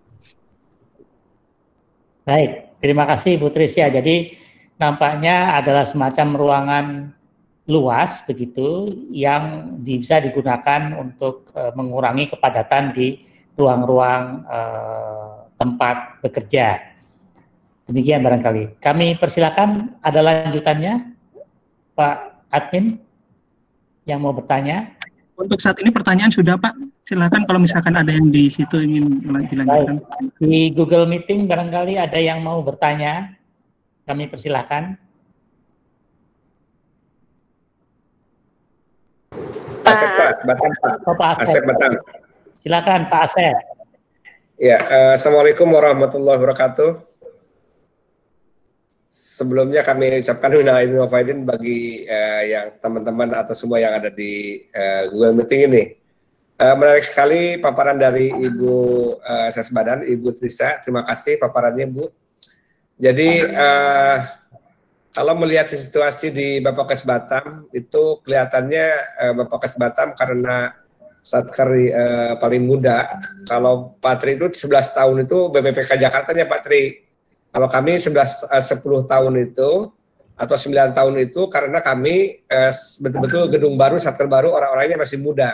Baik, terima kasih Bu Tresya. Jadi nampaknya adalah semacam ruangan luas begitu yang bisa digunakan untuk uh, mengurangi kepadatan di ruang-ruang uh, tempat bekerja. Demikian barangkali. Kami persilakan, ada lanjutannya Pak Admin yang mau bertanya. Untuk saat ini pertanyaan sudah Pak, silakan kalau misalkan ada yang di situ ingin dilanjutkan. Baik. Di Google Meeting barangkali ada yang mau bertanya, kami persilakan. Asep Pak, Batam Pak. Oh, Pak Asep. Asep Batam. Silakan Pak Asep. Ya, uh, Assalamualaikum warahmatullahi wabarakatuh. Sebelumnya kami ucapkan minal aidin wal faizin bagi uh, yang teman-teman atau semua yang ada di uh, Google Meeting ini. Uh, menarik sekali paparan dari Ibu uh, Sesbadan, Ibu Trisa. Terima kasih paparannya, Bu. Jadi uh, kalau melihat situasi di Bapakes Batam, itu kelihatannya uh, Bapakes Batam karena Satker uh, paling muda. Kalau Pak Tri itu sebelas tahun itu B P P K Jakartanya Pak Tri. Kalau kami sebelas, sepuluh tahun itu atau sembilan tahun itu karena kami eh, betul-betul gedung baru, satker baru, orang-orangnya masih muda.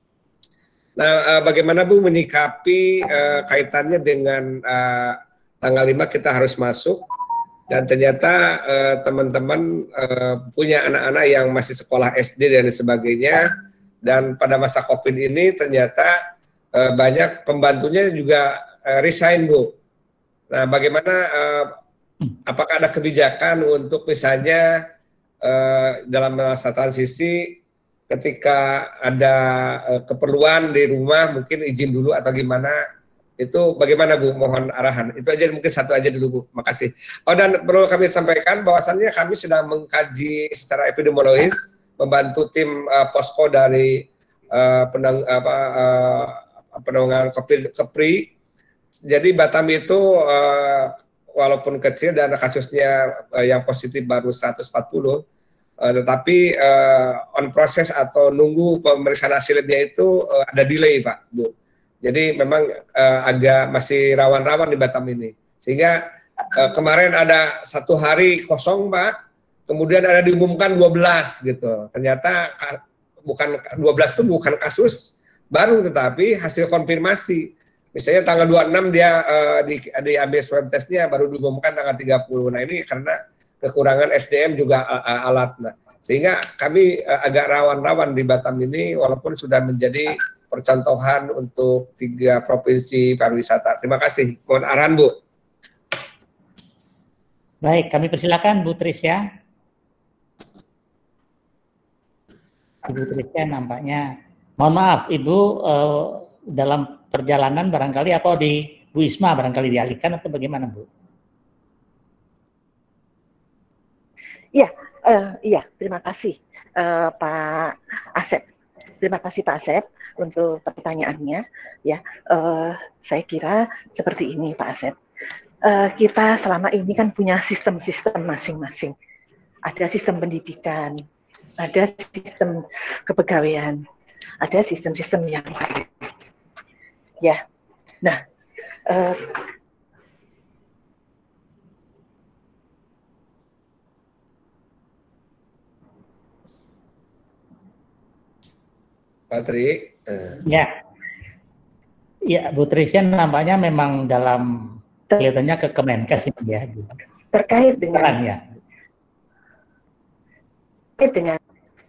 Nah, eh, bagaimana Bu menyikapi eh, kaitannya dengan eh, tanggal lima kita harus masuk dan ternyata eh, teman-teman eh, punya anak-anak yang masih sekolah S D dan sebagainya, dan pada masa COVID ini ternyata eh, banyak pembantunya juga eh, resign, Bu. Nah, bagaimana uh, apakah ada kebijakan untuk misalnya uh, dalam masa transisi ketika ada uh, keperluan di rumah mungkin izin dulu atau gimana, itu bagaimana Bu? Mohon arahan. Itu aja, mungkin satu aja dulu Bu. Makasih. Oh, dan perlu kami sampaikan bahwasannya kami sedang mengkaji secara epidemiologis, membantu tim uh, posko dari uh, penang, apa, uh, penanggulangan Kepri. Jadi Batam itu uh, walaupun kecil dan kasusnya uh, yang positif baru seratus empat puluh, uh, tetapi uh, on proses atau nunggu pemeriksaan hasilnya itu uh, ada delay Pak, Bu. Jadi memang uh, agak masih rawan-rawan di Batam ini. Sehingga uh, kemarin ada satu hari kosong Pak, kemudian ada diumumkan dua belas gitu. Ternyata bukan dua belas itu bukan kasus baru, tetapi hasil konfirmasi. Misalnya tanggal dua puluh enam dia uh, di, diambil swab testnya baru diumumkan tanggal tiga puluh. Nah ini karena kekurangan S D M juga uh, alat. Nah, sehingga kami uh, agak rawan-rawan di Batam ini walaupun sudah menjadi percontohan untuk tiga provinsi pariwisata. Terima kasih. Mohon arahan Bu. Baik, kami persilakan Bu Tresya. Ibu Tresya nampaknya, mohon maaf Ibu uh, dalam perjalanan barangkali apa di Bu Isma barangkali dialihkan atau bagaimana Bu? Iya, uh, iya terima kasih uh, Pak Asep. terima kasih Pak Asep untuk pertanyaannya. Ya, uh, saya kira seperti ini Pak Asep. Uh, kita selama ini kan punya sistem-sistem masing-masing. Ada sistem pendidikan, ada sistem kepegawaian, ada sistem-sistem yang lain. Ya, nah, uh, Pak Tri. Uh. Ya, ya Bu Trisha nampaknya memang dalam kelihatannya ke Kemenkes ini ya. Terkait dengan ya. Terkait dengan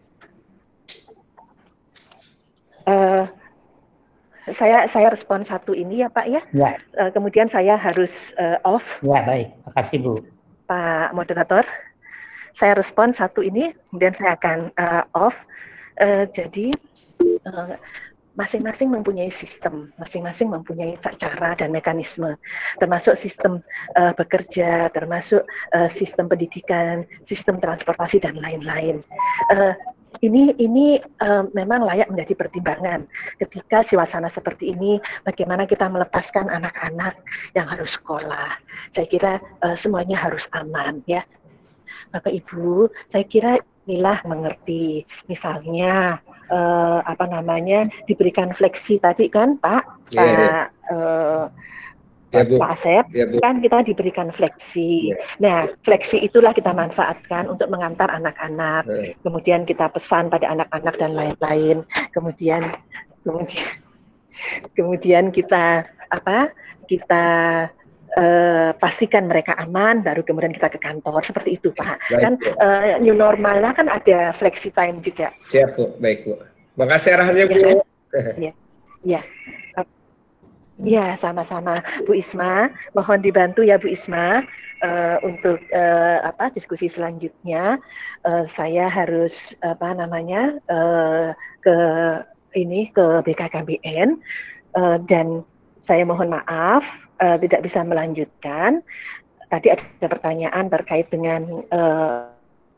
uh, saya saya respon satu ini ya Pak ya. Ya. Uh, kemudian saya harus uh, off. Ya baik, makasih Bu. Pak moderator, saya respon satu ini, kemudian saya akan uh, off. Uh, jadi masing-masing uh, mempunyai sistem, masing-masing mempunyai cara dan mekanisme, termasuk sistem uh, bekerja, termasuk uh, sistem pendidikan, sistem transportasi dan lain-lain. Uh, ini ini uh, memang layak menjadi pertimbangan ketika suasana seperti ini. Bagaimana kita melepaskan anak-anak yang harus sekolah? Saya kira uh, semuanya harus aman, ya, Bapak Ibu. Saya kira inilah mengerti. Misalnya uh, apa namanya diberikan fleksi tadi kan Pak, yeah, Pak yeah. Uh, Ya, Bu. Pak Asep, ya, Bu. Kan kita diberikan fleksi. Ya. Nah, fleksi itulah kita manfaatkan untuk mengantar anak-anak. Ya. Kemudian kita pesan pada anak-anak dan lain-lain. Kemudian, kemudian, kemudian kita apa? Kita uh, pastikan mereka aman, baru kemudian kita ke kantor. Seperti itu, Pak. Baik, kan uh, new normalnya kan ada fleksi time juga. Siap, Bu. Baik, Bu. Makasih arahannya, Bu. Ya, kan? Ya. Ya. Ya, sama-sama Bu Isma. Mohon dibantu ya Bu Isma uh, untuk uh, apa diskusi selanjutnya. Uh, saya harus apa namanya uh, ke ini ke B K K B N uh, dan saya mohon maaf uh, tidak bisa melanjutkan. Tadi ada pertanyaan terkait dengan uh,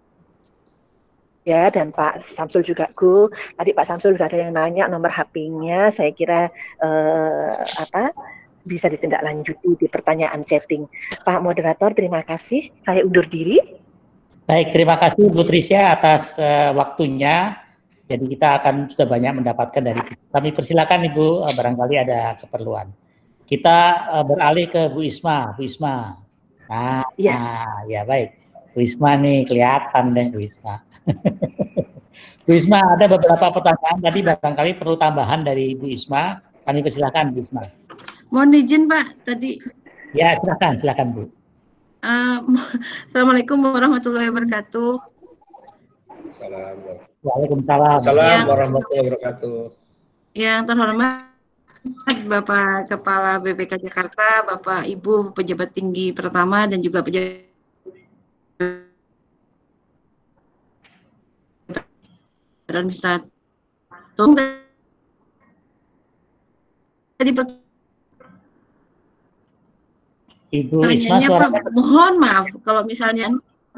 ya, dan Pak Samsul juga Gu. Tadi Pak Samsul sudah ada yang nanya nomor H P-nya. Saya kira eh, apa bisa ditindaklanjuti di pertanyaan chatting. Pak moderator, terima kasih. Saya undur diri. Baik, terima kasih Bu Trisha atas uh, waktunya. Jadi kita akan sudah banyak mendapatkan dari kami. Persilakan Ibu, uh, barangkali ada keperluan. Kita uh, beralih ke Bu Isma. Bu Isma. Nah, ya, nah, ya baik. Bu Isma nih kelihatan deh Bu Isma. Bu Isma, ada beberapa pertanyaan tadi barangkali perlu tambahan dari Bu Isma. Kami persilakan Bu Isma. Mohon izin Pak, tadi. Ya silakan, silakan Bu. Uh, Assalamualaikum warahmatullahi wabarakatuh. Assalamualaikum. Waalaikumsalam. Assalamualaikum warahmatullahi wabarakatuh. Yang terhormat Bapak Kepala B P K Jakarta, Bapak Ibu pejabat tinggi pertama dan juga pejabat administratif. Tadi Ibu Isma suaranya mohon maaf kalau misalnya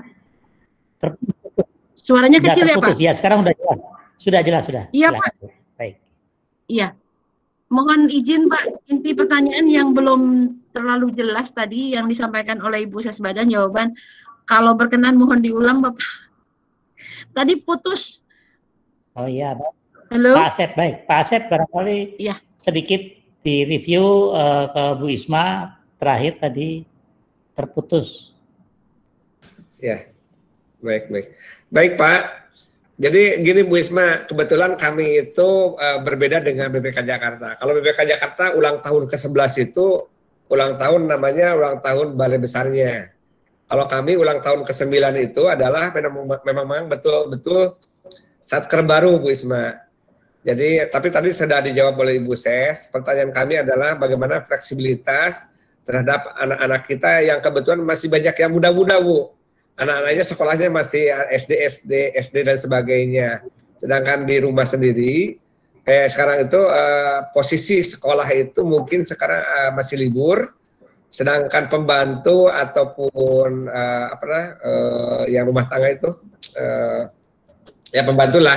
suaranya kecil ya Pak. Ya sekarang sudah jelas. Sudah jelas sudah. Iya Pak. Baik. Iya. Mohon izin Pak, inti pertanyaan yang belum terlalu jelas tadi yang disampaikan oleh Ibu Sesbadan, jawaban kalau berkenan mohon diulang Bapak. Tadi putus. Oh iya, halo. Pak Asep, baik. Pak Asep barangkali ya. Sedikit di review uh, ke Bu Isma terakhir tadi terputus. Ya, baik, baik. Baik Pak, jadi gini Bu Isma, kebetulan kami itu uh, berbeda dengan B P K Jakarta. Kalau B P K Jakarta ulang tahun ke sebelas itu, ulang tahun namanya ulang tahun balai besarnya. Kalau kami ulang tahun ke sembilan itu adalah memang memang betul-betul Satker baru Bu Isma. Jadi tapi tadi sudah dijawab oleh Ibu Ses. Pertanyaan kami adalah bagaimana fleksibilitas terhadap anak-anak kita yang kebetulan masih banyak yang muda-muda Bu. Anak-anaknya sekolahnya masih S D, S D, S D dan sebagainya. Sedangkan di rumah sendiri kayak sekarang itu uh, posisi sekolah itu mungkin sekarang uh, masih libur. Sedangkan pembantu ataupun uh, apa uh, yang rumah tangga itu uh, ya pembantu lah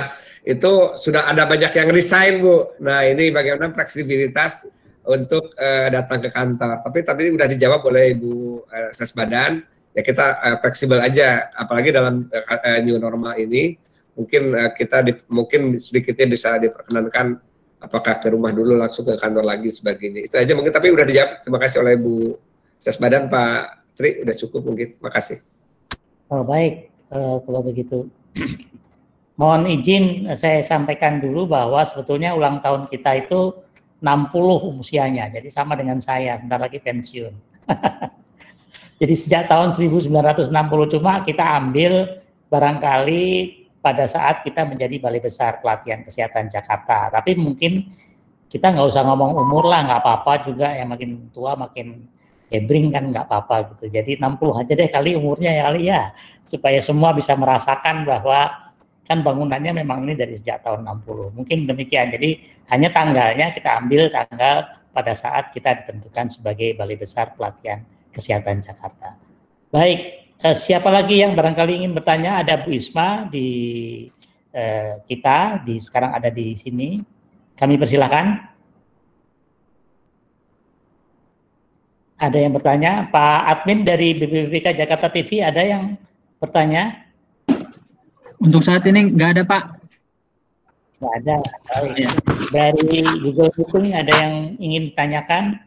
itu sudah ada banyak yang resign, Bu. Nah, ini bagaimana fleksibilitas untuk uh, datang ke kantor. Tapi tadi sudah dijawab oleh Ibu uh, Sesbadan, ya kita uh, fleksibel aja, apalagi dalam uh, new normal ini, mungkin uh, kita di, mungkin sedikitnya bisa diperkenankan apakah ke rumah dulu langsung ke kantor lagi sebagainya. Itu aja mungkin, tapi sudah dijawab. Terima kasih oleh Bu Sesbadan, Pak Tri, udah cukup mungkin. Terima kasih. Oh, baik, uh, kalau begitu. Mohon izin saya sampaikan dulu bahwa sebetulnya ulang tahun kita itu enam puluh usianya, jadi sama dengan saya, bentar lagi pensiun. Jadi sejak tahun seribu sembilan ratus enam puluh, cuma kita ambil barangkali pada saat kita menjadi Balai Besar Pelatihan Kesehatan Jakarta. Tapi mungkin kita nggak usah ngomong umur lah, nggak apa-apa juga, yang makin tua makin hebring kan nggak apa-apa gitu. Jadi enam puluh aja deh kali umurnya ya kali ya, supaya semua bisa merasakan bahwa kan bangunannya memang ini dari sejak tahun enam puluh. Mungkin demikian. Jadi hanya tanggalnya kita ambil tanggal pada saat kita ditentukan sebagai Balai Besar Pelatihan Kesehatan Jakarta. Baik, eh, siapa lagi yang barangkali ingin bertanya? Ada Bu Isma di eh, kita, di sekarang ada di sini. Kami persilahkan. Ada yang bertanya? Pak Admin dari B B P K Jakarta T V, ada yang bertanya? Untuk saat ini nggak ada, Pak. Nggak ada. Oh, ya. Dari Google Meeting ada yang ingin ditanyakan?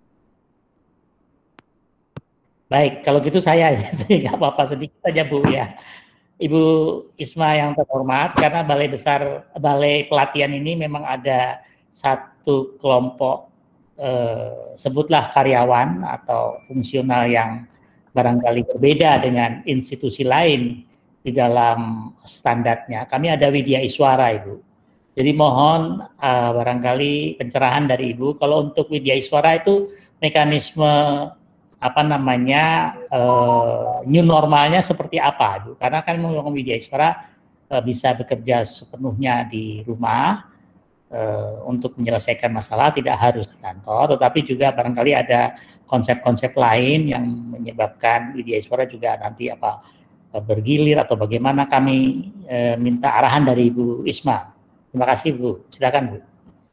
Baik, kalau gitu saya nggak apa-apa, sedikit saja Bu ya. Ibu Isma yang terhormat, karena Balai Besar, Balai Pelatihan ini memang ada satu kelompok, eh, sebutlah karyawan atau fungsional yang barangkali berbeda dengan institusi lain di dalam standarnya. Kami ada Widya Iswara, Ibu. Jadi mohon uh, barangkali pencerahan dari Ibu. Kalau untuk Widya Iswara itu mekanisme apa namanya uh, new normalnya seperti apa, Ibu? Karena kan memang Widya Iswara uh, bisa bekerja sepenuhnya di rumah uh, untuk menyelesaikan masalah, tidak harus di kantor, tetapi juga barangkali ada konsep-konsep lain yang menyebabkan Widya Iswara juga nanti apa bergilir atau bagaimana. Kami e, minta arahan dari Ibu Isma. Terima kasih Bu, silakan Bu.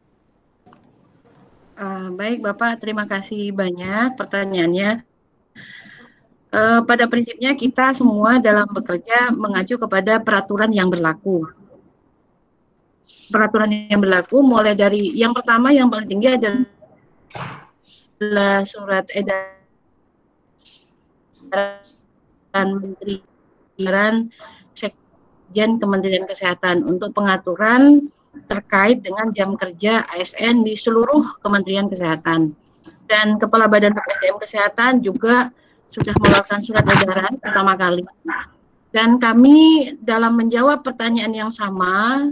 Uh, baik Bapak, terima kasih banyak pertanyaannya. Uh, pada prinsipnya kita semua dalam bekerja mengacu kepada peraturan yang berlaku. Peraturan yang berlaku mulai dari yang pertama yang paling tinggi adalah surat edaran Menteri Sekjen Kementerian Kesehatan untuk pengaturan terkait dengan jam kerja A S N di seluruh Kementerian Kesehatan. Dan Kepala Badan S D M Kesehatan juga sudah mengeluarkan surat edaran pertama kali. Dan kami dalam menjawab pertanyaan yang sama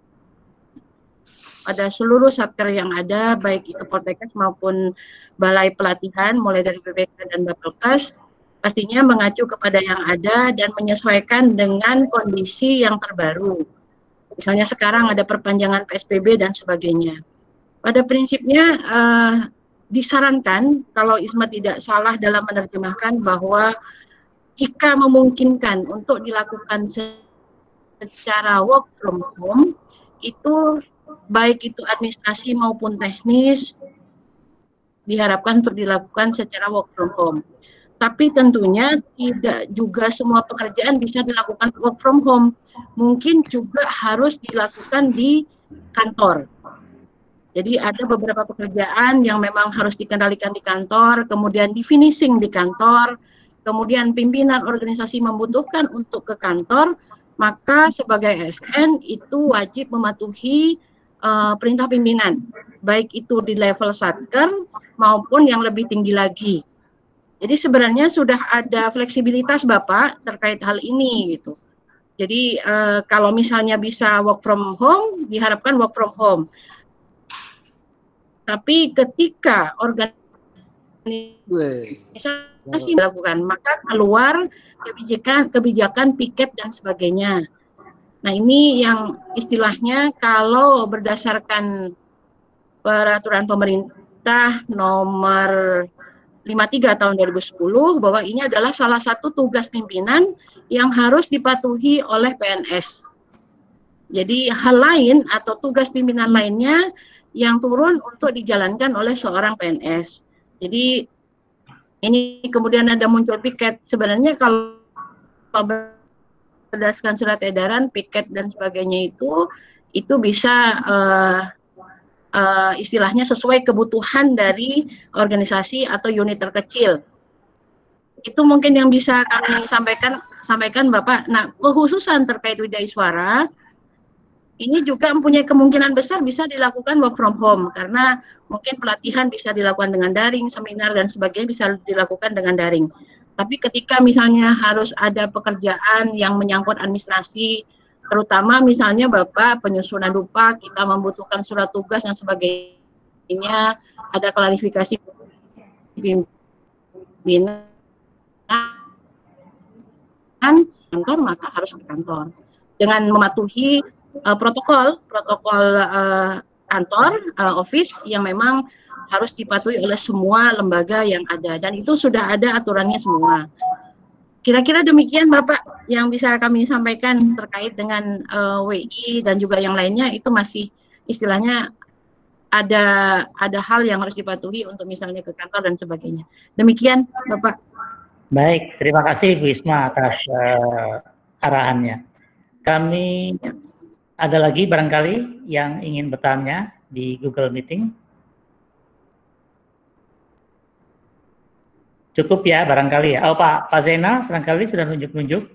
pada seluruh satker yang ada, baik itu Poltekkes maupun Balai Pelatihan, mulai dari B P K dan Bapelkes, pastinya mengacu kepada yang ada dan menyesuaikan dengan kondisi yang terbaru. Misalnya sekarang ada perpanjangan P S B B dan sebagainya. Pada prinsipnya uh, disarankan, kalau Isma tidak salah dalam menerjemahkan, bahwa jika memungkinkan untuk dilakukan secara work from home, itu baik itu administrasi maupun teknis diharapkan untuk dilakukan secara work from home. Tapi tentunya tidak juga semua pekerjaan bisa dilakukan work from home. Mungkin juga harus dilakukan di kantor. Jadi ada beberapa pekerjaan yang memang harus dikendalikan di kantor, kemudian di finishing di kantor, kemudian pimpinan organisasi membutuhkan untuk ke kantor, maka sebagai A S N itu wajib mematuhi uh, perintah pimpinan, baik itu di level satker maupun yang lebih tinggi lagi. Jadi sebenarnya sudah ada fleksibilitas Bapak terkait hal ini gitu. Jadi uh, kalau misalnya bisa work from home, diharapkan work from home. Tapi ketika organisasi dilakukan, maka keluar kebijakan kebijakan piket dan sebagainya. Nah ini yang istilahnya kalau berdasarkan peraturan pemerintah nomor lima puluh tiga tahun dua ribu sepuluh, bahwa ini adalah salah satu tugas pimpinan yang harus dipatuhi oleh P N S. Jadi hal lain atau tugas pimpinan lainnya yang turun untuk dijalankan oleh seorang P N S. Jadi ini kemudian ada muncul piket. Sebenarnya kalau berdasarkan surat edaran, piket dan sebagainya itu itu bisa uh, uh, istilahnya sesuai kebutuhan dari organisasi atau unit terkecil. Itu mungkin yang bisa kami sampaikan sampaikan Bapak. Nah, kekhususan terkait Widya Iswara ini juga mempunyai kemungkinan besar bisa dilakukan work from home karena mungkin pelatihan bisa dilakukan dengan daring, seminar dan sebagainya bisa dilakukan dengan daring. Tapi ketika misalnya harus ada pekerjaan yang menyangkut administrasi, terutama misalnya Bapak penyusunan dupa, kita membutuhkan surat tugas dan sebagainya, ada klarifikasi pimpinan kantor, maka harus ke kantor dengan mematuhi uh, protokol protokol uh, kantor uh, office yang memang harus dipatuhi oleh semua lembaga yang ada, dan itu sudah ada aturannya semua. Kira-kira demikian Bapak yang bisa kami sampaikan terkait dengan uh, W I dan juga yang lainnya. Itu masih istilahnya ada ada hal yang harus dipatuhi untuk misalnya ke kantor dan sebagainya. Demikian Bapak. Baik, terima kasih Bu Isma atas uh, arahannya. Kami ada lagi barangkali yang ingin bertanya di Google Meeting. Cukup ya barangkali ya. Oh Pak, Pak Zainal barangkali sudah nunjuk-nunjuk.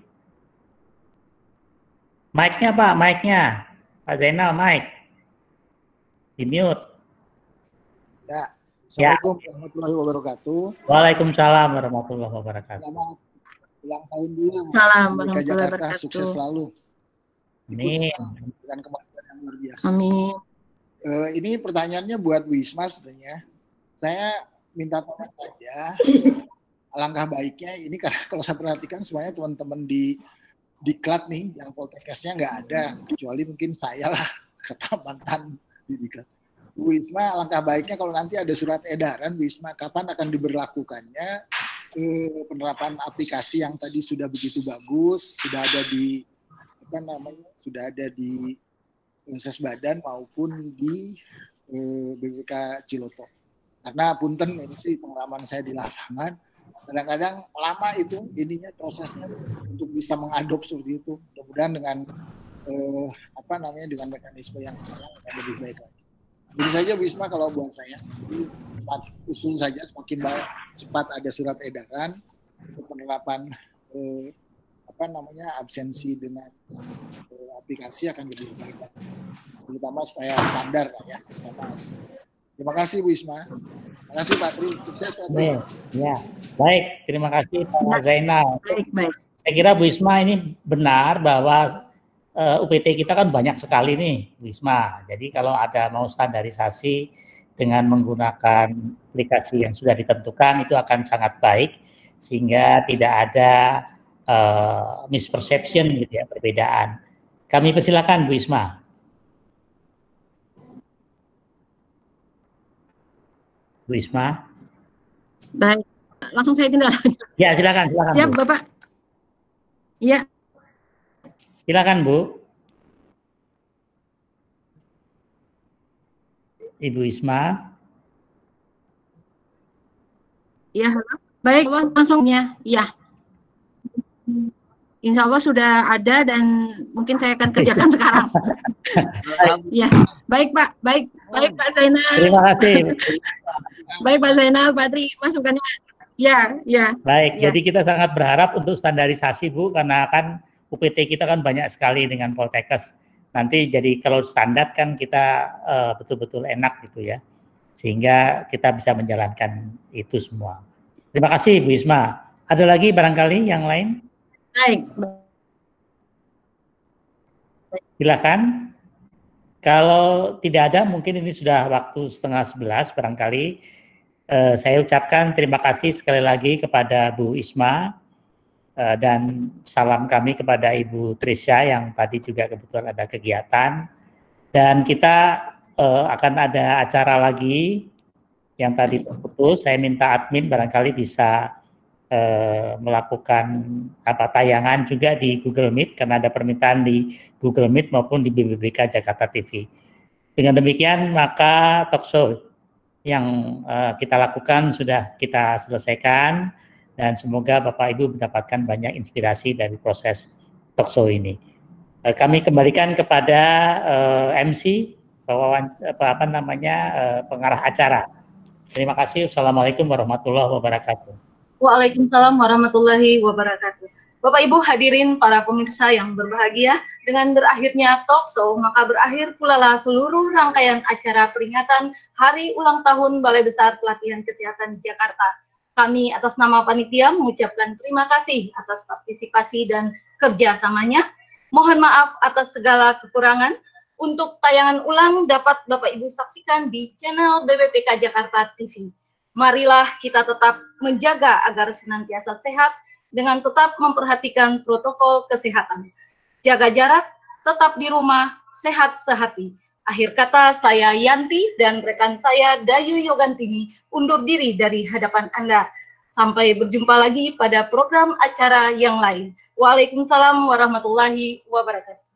Mic-nya Pak, mic-nya. Pak Zainal, mic. Di mute. Ya. Assalamualaikum ya. warahmatullahi wabarakatuh. Waalaikumsalam warahmatullahi wabarakatuh. Selamat ulang tahun dulu. Salam warahmatullahi wabarakatuh. Sukses selalu. Amin. Dengan kemampuan yang luar biasa. Amin. Uh, ini pertanyaannya buat Wisma sebenarnya. Saya minta tolong saja. Alangkah baiknya ini karena kalau saya perhatikan semuanya teman-teman di Diklat nih yang Poltekkesnya nggak ada, kecuali mungkin saya lah karena mantan di Diklat. Wisma, alangkah baiknya kalau nanti ada surat edaran, Wisma, kapan akan diberlakukannya eh, penerapan aplikasi yang tadi sudah begitu bagus, sudah ada di apa namanya, sudah ada di eh, Sesbadan maupun di eh, B P K Ciloto. Karena punten ini sih pengalaman saya di lapangan, kadang-kadang lama itu ininya prosesnya untuk bisa mengadop seperti itu. Mudah-mudahan dengan eh, apa namanya dengan mekanisme yang sekarang akan lebih baik lagi. Jadi saja Wisma kalau buat saya, jadi usul saja semakin banyak, cepat ada surat edaran untuk penerapan eh, apa namanya absensi dengan eh, aplikasi akan lebih baik, terutama supaya standar lah ya. Terima kasih Wisma. Terima kasih Pak Tri. Sukses Pak Tri. Ya, baik. Terima kasih Pak Zainal. Baik, baik. Saya kira Bu Isma ini benar bahwa Uh, U P T kita kan banyak sekali nih, Wisma. Jadi kalau ada mau standarisasi dengan menggunakan aplikasi yang sudah ditentukan itu akan sangat baik sehingga tidak ada uh, misperception gitu ya, perbedaan. Kami persilakan Bu Isma. Bu Isma. Baik, langsung saya tindak. Ya silakan, silakan. Siap Bu. Bapak. Iya. Silakan Bu. Ibu Isma. Iya, baik langsungnya. Iya. Insya Allah sudah ada dan mungkin saya akan kerjakan sekarang. Iya, baik Pak, baik, baik Pak Zainal. Terima kasih. Baik Pak Zainal, Pak Tri, masukannya. Ya, ya. Baik, ya. Jadi kita sangat berharap untuk standarisasi Bu, karena kan U P T kita kan banyak sekali dengan Poltekkes. Nanti jadi kalau standar kan kita uh, betul-betul enak gitu ya. Sehingga kita bisa menjalankan itu semua. Terima kasih Bu Isma. Ada lagi barangkali yang lain? Baik. Silakan. Kalau tidak ada mungkin ini sudah waktu setengah sebelas barangkali. Uh, saya ucapkan terima kasih sekali lagi kepada Bu Isma. Uh, dan salam kami kepada Ibu Trisha yang tadi juga kebetulan ada kegiatan, dan kita uh, akan ada acara lagi yang tadi terputus. Saya minta admin barangkali bisa eh, melakukan apa tayangan juga di Google Meet karena ada permintaan di Google Meet maupun di B B P K Jakarta T V. Dengan demikian maka talkshow yang uh, kita lakukan sudah kita selesaikan dan semoga Bapak Ibu mendapatkan banyak inspirasi dari proses talkshow ini. Uh, kami kembalikan kepada uh, M C Wawan, apa, apa namanya uh, pengarah acara. Terima kasih. Assalamualaikum warahmatullahi wabarakatuh. Waalaikumsalam warahmatullahi wabarakatuh. Bapak Ibu hadirin para pemirsa yang berbahagia, dengan berakhirnya talkshow maka berakhir pula lah seluruh rangkaian acara peringatan Hari Ulang Tahun Balai Besar Pelatihan Kesehatan Jakarta. Kami atas nama panitia mengucapkan terima kasih atas partisipasi dan kerjasamanya. Mohon maaf atas segala kekurangan. Untuk tayangan ulang dapat Bapak Ibu saksikan di channel B B P K Jakarta T V. Marilah kita tetap menjaga agar senantiasa sehat dengan tetap memperhatikan protokol kesehatan. Jaga jarak, tetap di rumah, sehat sehati. Akhir kata saya Yanti dan rekan saya Dayu Yogantini undur diri dari hadapan Anda. Sampai berjumpa lagi pada program acara yang lain. Waalaikumsalam warahmatullahi wabarakatuh.